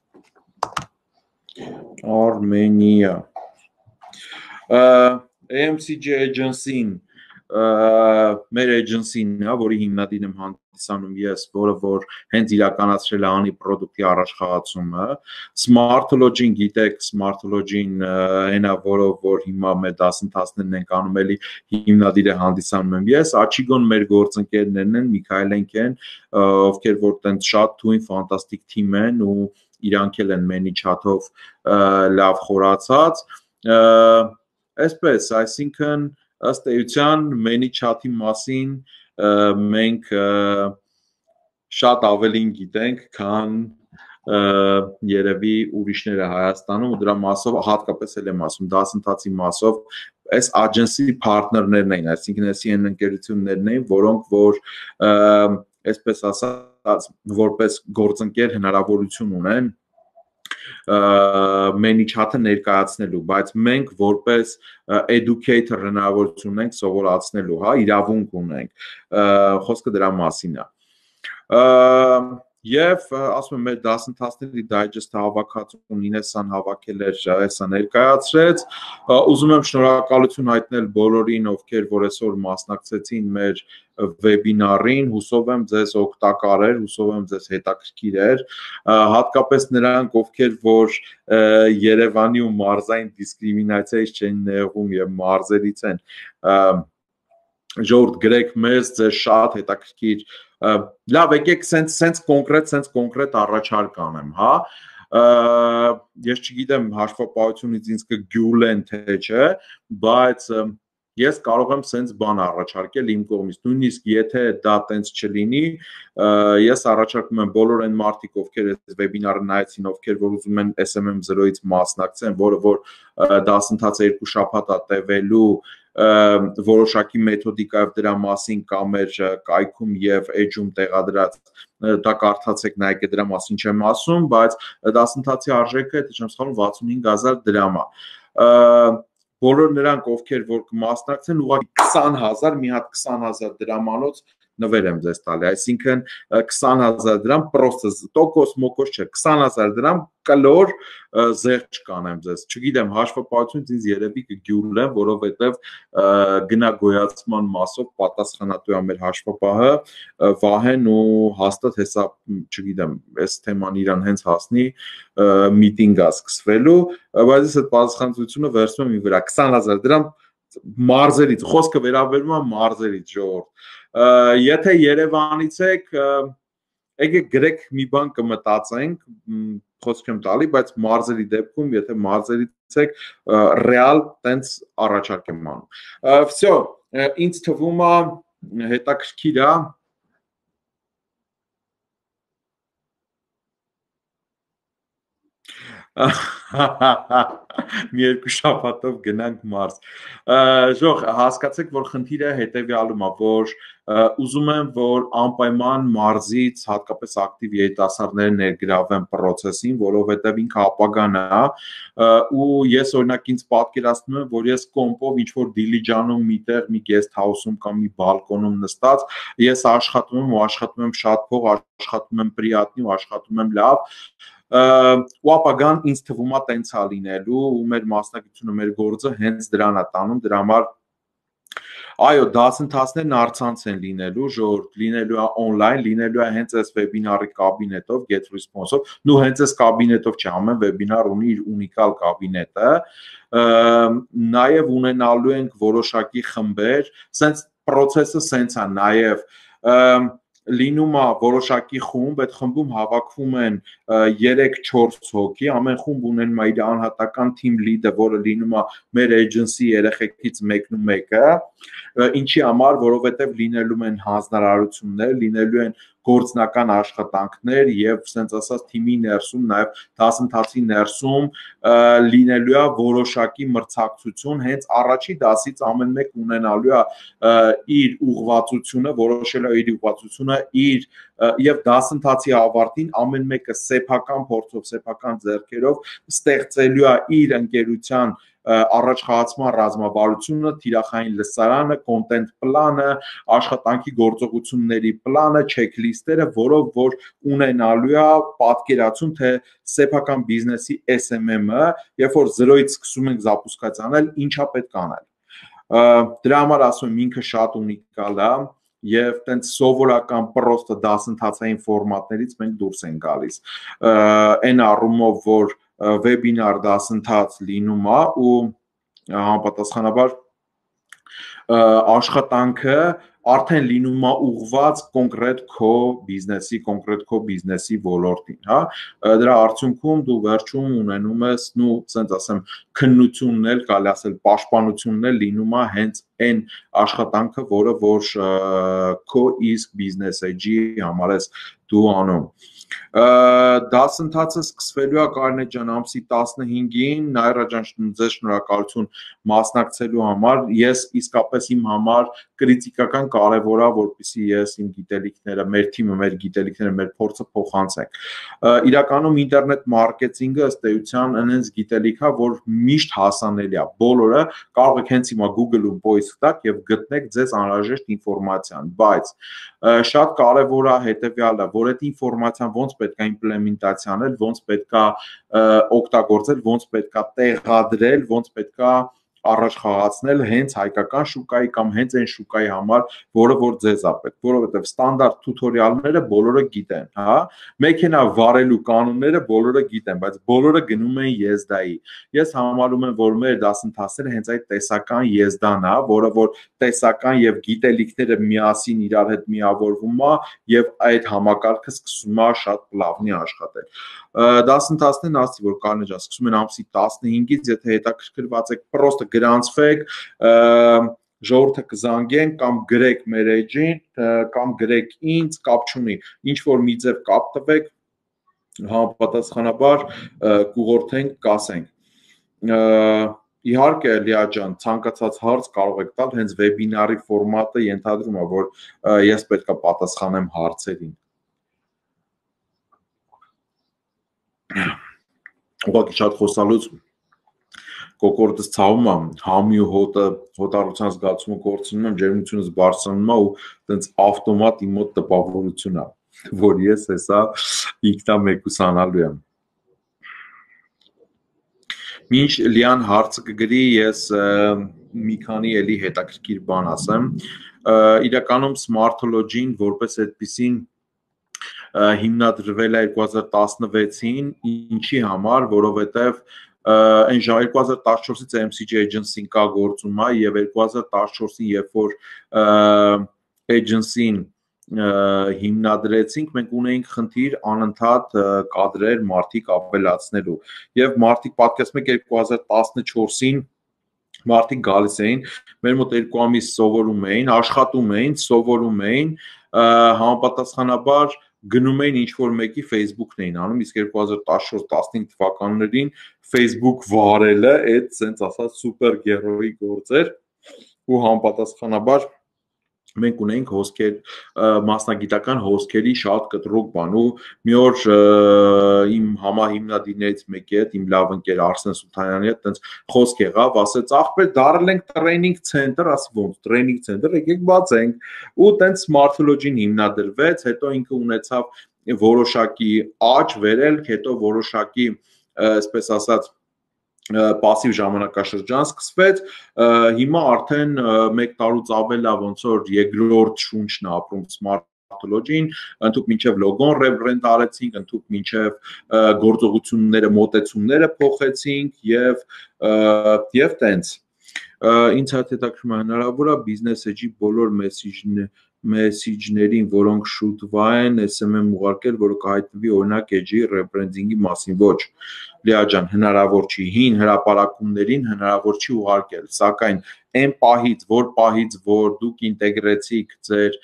Armenia. A M C G agency-ն մեր agency-ն է, որի հիմնադիրն եմ հանդիսանում ես, որը որ հենց իրականացրել է անի product-ի առաջխաղացումը։ Smartology-ն գիտեք, Smartology-ն այն է, որով որ հիմա մեր դասընթացներն ենք անում, էլի հիմնադիրը հանդիսանում եմ ես, Achigon մեր գործընկերներն են, Միքայելենք են, ովքեր որ տենց շատ թույն ֆանտաստիկ թիմ են ու իրանք էլ են ManyChat-ով լավ խորացած։ Այսպես, այսինքն ըստ էության ManyChat-ի մասին մենք շատ ավելին գիտենք, քան երևի ուրիշները Հայաստանում ու դրա մասով հատկապես էլ եմ ասում, դասընթացի մասով այս agency partner-ներն էին, այսինքն այսի այն ընկերություններն էին, որոնք որ այսպես ասած որպես գործընկեր հնարավորություն ունեն ManyChat-ը ներկայացնելու, բայց մենք որպես educator հնարավորություն ունենք սովորացնելու, հա, իրավունք ունենք, խոսքը դրա մասին է։ Եվ ասում եմ մեր դասընթացների digest-ը հավաքածուն ինեսան հավաքել էր, այսա ներկայացրեց, ուզում եմ շնորհակալություն հայտնել բոլորին, ովքեր որ այսօր մասնակցեցին մեր վեբինարին, հուսով եմ ձեզ օգտակար էր, հուսով եմ ձեզ հետաքրքիր էր, հատկապես նրանք, ովքեր որ Երևանի ու մարզային դիսկրիմինացիայից չեն նեղվում եւ մարզերից են, ժողովուրդ գրեք մեզ, ձեզ շատ հետաքրքիր, լավ, եկեք սենց սենց կոնկրետ, սենց կոնկրետ առաջարկ անեմ, հա, ես չգիտեմ հաշվապահությունից ինձ կգյուլեն թե չէ, բայց ես կարող եմ սենց բան առաջարկել իմ կողմից, նույնիսկ եթե դա տենց չլինի, ես առաջարկում եմ բոլոր այն մարդիկ, ովքեր այս վեբինարը նայեցին, ովքեր որ ուզում են S M M zero-ից մասնակցեն, որը որ դասընթացը երկու շաբաթ է տևելու, որոշակի մեթոդիկայով դրա մասին կա մեր կայքում եւ edge-ում տեղադրած, դա կարդացեք, նայեք, դրա մասին չեմ ասում, բայց դասընթացի արժեքը եթե չեմ սխալվում վաթսունհինգ հազար դրամ է։ Բոլոր նրանք, ովքեր որ կմասնակցեն, ուղղակի քսան հազար, մի հատ քսան հազար դրամանոց նվեր եմ ձեզ տալի, այսինքն քսան հազար դրամ, պրոստը տոկոս մոկոս չէ, քսան հազար դրամ կլոր զեղչ կանեմ ձեզ, չգիտեմ, հաշվապահությունից ինձ երևի կգյուլեմ, որովհետև գնագոյացման մասով պատասխանատու է մեր հաշվապահը Վահեն ու հաստատ հեսա, չգիտեմ, այս թեման իրան հենց հասնի միտինգ է սկսվելու, բայց ես այդ պատասխանատվությունը վերցնում եմ իմ վրա, քսան հազար դրամ մարզերից, խոսքը վերաբերում է մարզերից, ժողովուրդ, եթե Երևանից եք, եկեք գրեք մի բան կմտածենք, խոսք եմ տալի, բայց մարզերի դեպքում, եթե մարզերից եք, ռեալ տենց առաջարկ եմ անում։ Վсё, ինձ թվում է հետաքրքիր է, մի երկու շաբաթով գնանք մարզ, ժող հասկացեք, որ խնդիրը հետևյալում է, որ ուզում եմ, որ անպայման մարզից հատկապես ակտիվ երիտասարդները ներգրավեն պրոցեսին, որովհետև ինքը ապագան է ու ես օրինակ ինձ պատկերացնում եմ, որ ես կոմպով ինչ-որ դիլիջանում միտեղ մի guest house-ում կամ մի բալկոնում նստած, ես աշխատում եմ ու աշխատում եմ շատ փող, աշխատում եմ պրիատնի ու աշխատում եմ լավ, ու ապագան ինձ թվում է տենց է լինելու ու մեր մասնակցությունը, մեր գործը հենց դրան է տանում, դրա համար այո, դասընթացներն առցանց են լինելու, ժողովուրդ լինելու է on-line, լինելու է հենց այս վեբինարի կաբինետով, Get Response-ով, նու հենց այս կաբինետով չէ, ամեն վեբինար ունի իր ունիկալ կաբինետը, նաև ունենալու ենք որոշակի խմբեր, սենց պրոցեսը սենց է նաև լինում է որոշակի խումբ, այդ խմբում հավաքվում են երեք չորս հոգի, ամեն խումբ ունենում է իր անհատական team lead-ը, որը լինում է մեր agency երեխեքից մեկն ու մեկը, ինչի համար, որովհետև լինելու են հանձնարարություններ, լինելու են գործնական աշխատանքներ եւ sense ասած թիմի ներսում նաեւ դասընթացի ներսում լինելու է որոշակի մրցակցություն հենց առաջի դասից ամեն մեկ ունենալու է իր ուղղվածությունը որոշելու իր ուղղվածությունը իր եւ դասընթացի ավարտին ամեն մեկը սեփական փորձով սեփական ձեռքերով ստեղծելու է իր ընկերության առաջխաղացման ռազմավարությունը, թիրախային լսարանը, content plանը, աշխատանքի գործողությունների plանը, checklist-երը, որով որ ունենալու է պատկերացում, թե սեփական բիզնեսի S M M-ը, երբ որ զրոյից սկսում ենք զապուսկած անել, ինչա պետք անել։ Դրա համար ասում եմ ինքը շատ ունիկալ է եւ տենց սովորական պրոստը դասընթացային ֆորմատներից մենք դուրս ենք գալիս։ Այն առումով, որ վեբինար դասընթաց լինում է ու համապատասխանաբար աշխատանքը արդեն լինում է ուղղված կոնկրետ քո բիզնեսի, կոնկրետ քո բիզնեսի ոլորտին, հա, դրա արդյունքում դու վերջում ունենում ես, նու, ասենց ասեմ, քննությունն էլ, կարելի ասել, պաշտպանությունն էլ լինում է հենց այն աշխատանքը, որը որ քո իսկ բիզնես էջի համար ես դու անում։ Դասընթացը սկսվելու է Կարինե ջան ամսի տասնհինգին, Նաիրա ջան, ձեզ շնորհակալություն մասնակցելու համար, ես իսկապես իմ համար կրիտիկական կարևոր է, որպեսզի ես իմ գիտելիքները, մեր թիմը, մեր գիտելիքները, մեր փորձը փոխանցենք։ Իրականում ինտերնետ մարքեթինգը ըստ էության այնպես գիտելիք է, որ միշտ հասանելի է, բոլորը կարող եք հենց հիմա Google-ում post տաք եւ գտնեք ձեզ անհրաժեշտ ինֆորմացիան, բայց շատ կարևոր է հետեւյալը, որ այդ ինֆորմացիան ոնց պետք է իմպլեմենտացիա անել, ոնց պետք է օգտագործել, ոնց պետք է տեղադրել, ոնց պետք է առաջ խաղացնել հենց հայկական շուկայի կամ հենց այն շուկայի համար, որը որ ձեզ է պետք, որովհետև ստանդարտ տուտորիալները բոլորը գիտեն, հա, մեքենա վարելու կանոնները բոլորը գիտեն, բայց բոլորը գնում են եզդայի։ Ես համարում եմ, որ մեր դասընթացները հենց այդ տեսական եզդան է, որը որ տեսական եւ գիտելիքները միասին իրար հետ միավորվում է եւ այդ համակարգը սկսում է շատ լավնի աշխատել։ Դասընթացներն ասի, որ Կարինե ջան, սկսում են ամսի տասնհինգից, եթե հետաքրքրված եք, պրոստը գրանցվեք, ժողովուրդը կզանգեն կամ գրեք մեր էջին, կամ գրեք ինձ, կապ չունի, ինչ որ մի ձև կապ տվեք, համապատասխանաբար կուղղորդենք, կասենք։ Իհարկե Լիա ջան, ցանկացած հարց կարող եք տալ, հենց վեբինարի ֆորմատը ենթադրում է, որ ես պետք է պատասխանեմ հարցերին։ Ուղղակի շատ խոսալուց կոկորդս ցավում է, համի ու հոտը, հոտառության զգացումը կորցնում եմ, ջերմությունս բարձրանում է ու տենց ավտոմատ իմ մոտ տպավորություն է, որ ես հեսա ինքնամեկուսանալու եմ։ Մինչ Լիան հարցը կգրի, ես մի քանի էլի հետաքրքիր բան ասեմ։ Իրականում Smartology-ն որպես այդպիսին հիմնադրվել է երկու հազար տասնվեցին, ինչի համար, որովհետև այն ժամ երկու հազար տասնչորսից M C G Agency-ն կա գործում է եւ երկու հազար տասնչորսին երբ որ agency-ն հիմնադրեցինք, մենք ունեինք խնդիր անընդհատ կադրեր մարդիկ ավելացնելու եւ մարդիկ պատկերացնում եք երկու հազար տասնչորսին մարդիկ գալիս էին, մեր մոտ երկու ամիս սովորում էին, աշխատում էին, սովորում էին, համապատասխանաբար գնում էին ինչ-որ մեկի Facebook-ն էին անում, իսկ երկու հազար տասնչորս տասնհինգ թվականներին Facebook վարելը այդ սենց ասած սուպեր գերոյի գործ էր ու համապատասխանաբար մենք ունեինք հոսքեր, մասնագիտական հոսքերի շատ կտրուկ բան ու մի օր իմ համահիմնադիրներից մեկի հետ, իմ լավ ընկեր Արսեն Սուլթանյանի հետ տենց խոսք եղավ, ասեց ախպեր դարել ենք տրեյնինգ ցենտր, ասի ոնց տրեյնինգ ցենտր, եկեք բացենք ու տենց Smartology-ն հիմնադրվեց, հետո ինքը ունեցավ որոշակի աճ վերելք, հետո որոշակի, այսպես ասած պասիվ ժամանակաշրջան սկսվեց, հիմա արդեն մեկ տարուց ավել է ոնց որ երկրորդ շունչն ապրում Smartology-ն, ընդհուպ մինչև լոգոն ռեբրենդ արեցինք, ընդհուպ մինչև գործողությունները, մոտեցումները փոխեցինք եւ եւ տենց ինձ հետ հետաքրքրում է հնարավոր է բիզնես էջի բոլոր մեսեջները մեսիջներին, որոնք շուտվա են, S M M ուղարկել, որը կհայտնվի օրինակ edge-ի rebranding-ի մասին, ոչ, Լիա ջան, հնարավոր չի, հին հրապարակումներին հնարավոր չի ուղարկել, սակայն այն պահից, որ պահից, որ դուք ինտեգրեցիք ձեր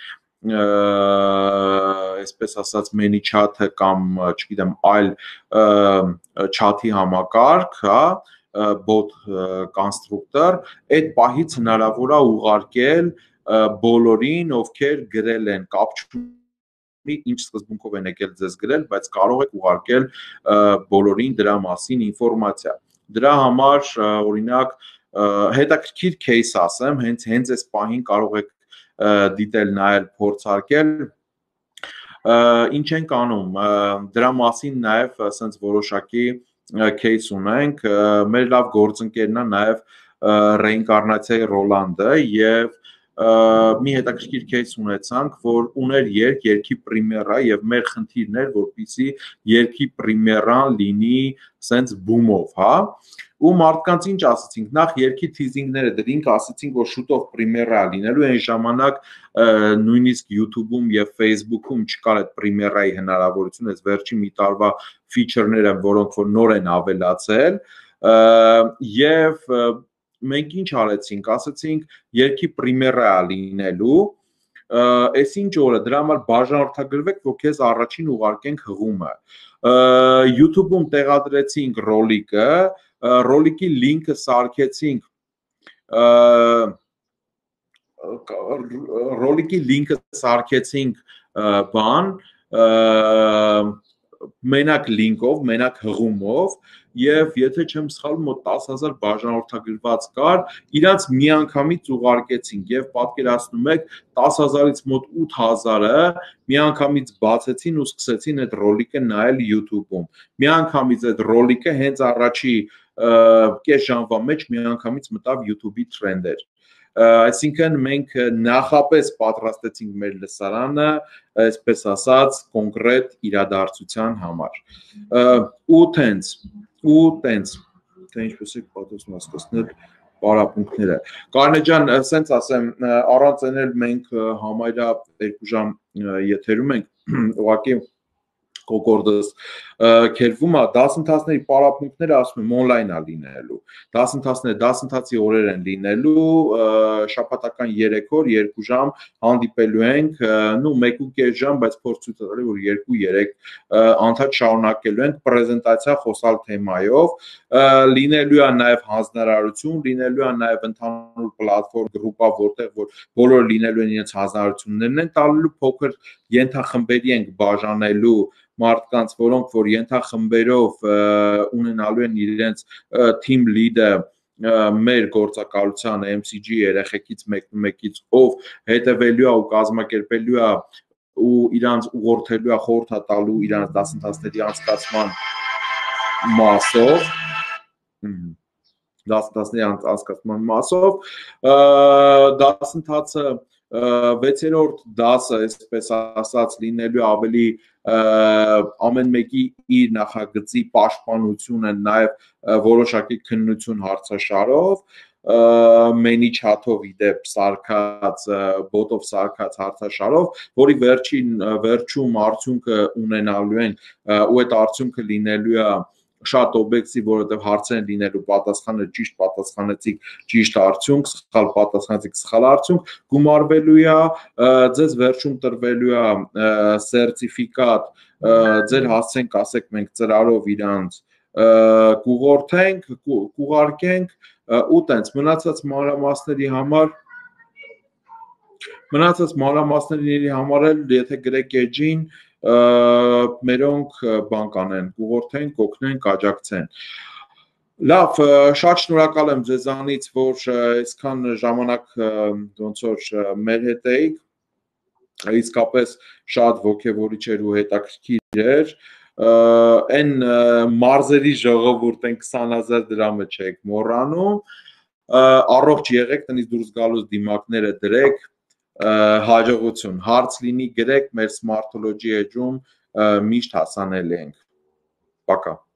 այսպես ասած ManyChat-ը կամ, չգիտեմ, այլ chat-ի համակարգ, հա, bot constructor, այդ պահից հնարավոր է ուղարկել բոլորին, ովքեր գրել են, կապ չունի ինչ սկզբունքով են եկել ձեզ գրել, բայց կարող եք ուղարկել բոլորին դրա մասին ինֆորմացիա։ Դրա համար օրինակ հետաքրքիր case ասեմ, հենց հենց այս պահին կարող եք դիտել, նայել, փորձարկել, ինչ ենք անում, դրա մասին նաև ասենց որոշակի case ունենք, մեր լավ գործընկերն է նաև Reincarnation Roland-ը եւ մի հետաքրքիր case ունեցանք, որ ուներ երգ, երգի պրեմիերա եւ մեր խնդիրն էր, որպեսզի երգի պրեմիերան լինի սենց բումով, հա, ու մարդկանց ինչ ասացինք, նախ երգի թիզինգները դրինք, ասացինք, որ շուտով պրեմիերա լինելու, այն ժամանակ նույնիսկ YouTube-ում եւ Facebook-ում չկար այդ պրեմիերայի հնարավորություն, այս վերջին մի տարվա feature-ները, որոնք որ նոր են ավելացել, եւ մենք ինչ արեցինք, ասացինք երգի պրեմիերա լինելու, այս ինչ օրը դրա համար բաժանորդագրվեք, որ քեզ առաջին ուղարկենք հղումը։ YouTube-ում տեղադրեցինք ռոլիկը, ռոլիկի լինքը սարքեցինք, ռոլիկի լինքը սարքեցինք բան, մենակ լինքով, մենակ հղումով եւ եթե չեմ սխալվում մոտ տասը հազար բաժանորդագրված կար, իրանց միանգամից ուղարկեցինք եւ պատկերացնում եք տասը հազարից մոտ ութ հազարը միանգամից բացեցին ու սկսեցին այդ ռոլիկը նայել YouTube-ում։ Միանգամից այդ ռոլիկը հենց առաջի կես ժամվա մեջ միանգամից մտավ YouTube-ի տրենդեր։ Այսինքն մենք նախապես պատրաստեցինք մեր լսարանը, այսպես ասած, կոնկրետ իրադարձության համար։ Ու տենց, ու տենց, թե ինչպես եք պատրաստվում հասկացնել պարապմունքները։ Կարինե ջան, ասենց ասեմ, առանց այն էլ մենք համարյա երկու ժամ եթերում ենք, ուղղակի կոկորդս քերվում է, դասընթացների պարապմունքները ասում եմ on-line է լինելու, դասընթացները դասընթացի օրեր են լինելու, շաբաթական երեք օր, երկու ժամ հանդիպելու ենք, նու մեկ ու կես ժամ, բայց փորձ ցույց տալի, որ երկու երեք անդադ շարունակելու ենք պրեզենտացիա խոսալ թեմայով, լինելու է նաև հանձնարարություն, լինելու է նաև ընդհանուր պլատֆորմ գրուպա, որտեղ որ բոլորը լինելու են իրենց հանձնարարություններն են տալու, փոքր ենթախմբերի ենք բաժանելու մարդկանց, որոնք որ ենթախմբերով ունենալու են իրենց team lead-ը մեր գործակալության M C G երեխեքից մեկից ով հետևելու է ու կազմակերպելու է ու իրանց ուղղորդելու է խորհուրդ տալու իրանց դասընթացների անցկացման մասով, դասընթացների անցկացման մասով, դասընթացը վեցերորդ դասը, այսպես ասած, լինելու ավելի ամեն մեկի իր նախագծի պաշտպանությունը, նաև որոշակի քննություն հարցաշարով, ManyChat-ով իդեպ սարքած, bot-ով սարքած հարցաշարով, որի վերջին վերջում արդյունքը ունենալու են ու այդ արդյունքը լինելու է շատ օբյեկտիվ, որովհետև հարցեր են լինելու պատասխանը ճիշտ պատասխանեցիք ճիշտ արդյունք, սխալ պատասխանեցիք սխալ արդյունք, գումարվելու է, ձեզ վերջում տրվելու է սերտիֆիկատ, ձեր հասցենք, ասեք մենք ծրարով իրանց կուղորդենք, կուղարկենք ու տենց մնացած մանրամասների համար մնացած մանրամասների համար էլ եթե գրեք edge-ին մերոնք բան կանեն, կուղորդեն, կօգնեն, կաջակցեն։ Լավ, շատ շնորհակալ եմ ձեզանից, որ այսքան ժամանակ ոնց որ մեր հետ էիք, իսկապես շատ ոգևորիչ էր ու հետաքրքիր էր, այն մարզերի ժողովուրդ են քսան հազար դրամը չեք մոռանում, առողջ եղեք, տնից դուրս գալուց դիմակները դրեք, հաջողություն, հարց լինի գրեք մեր Smartology edge-ում միշտ հասանելի ենք, պակա։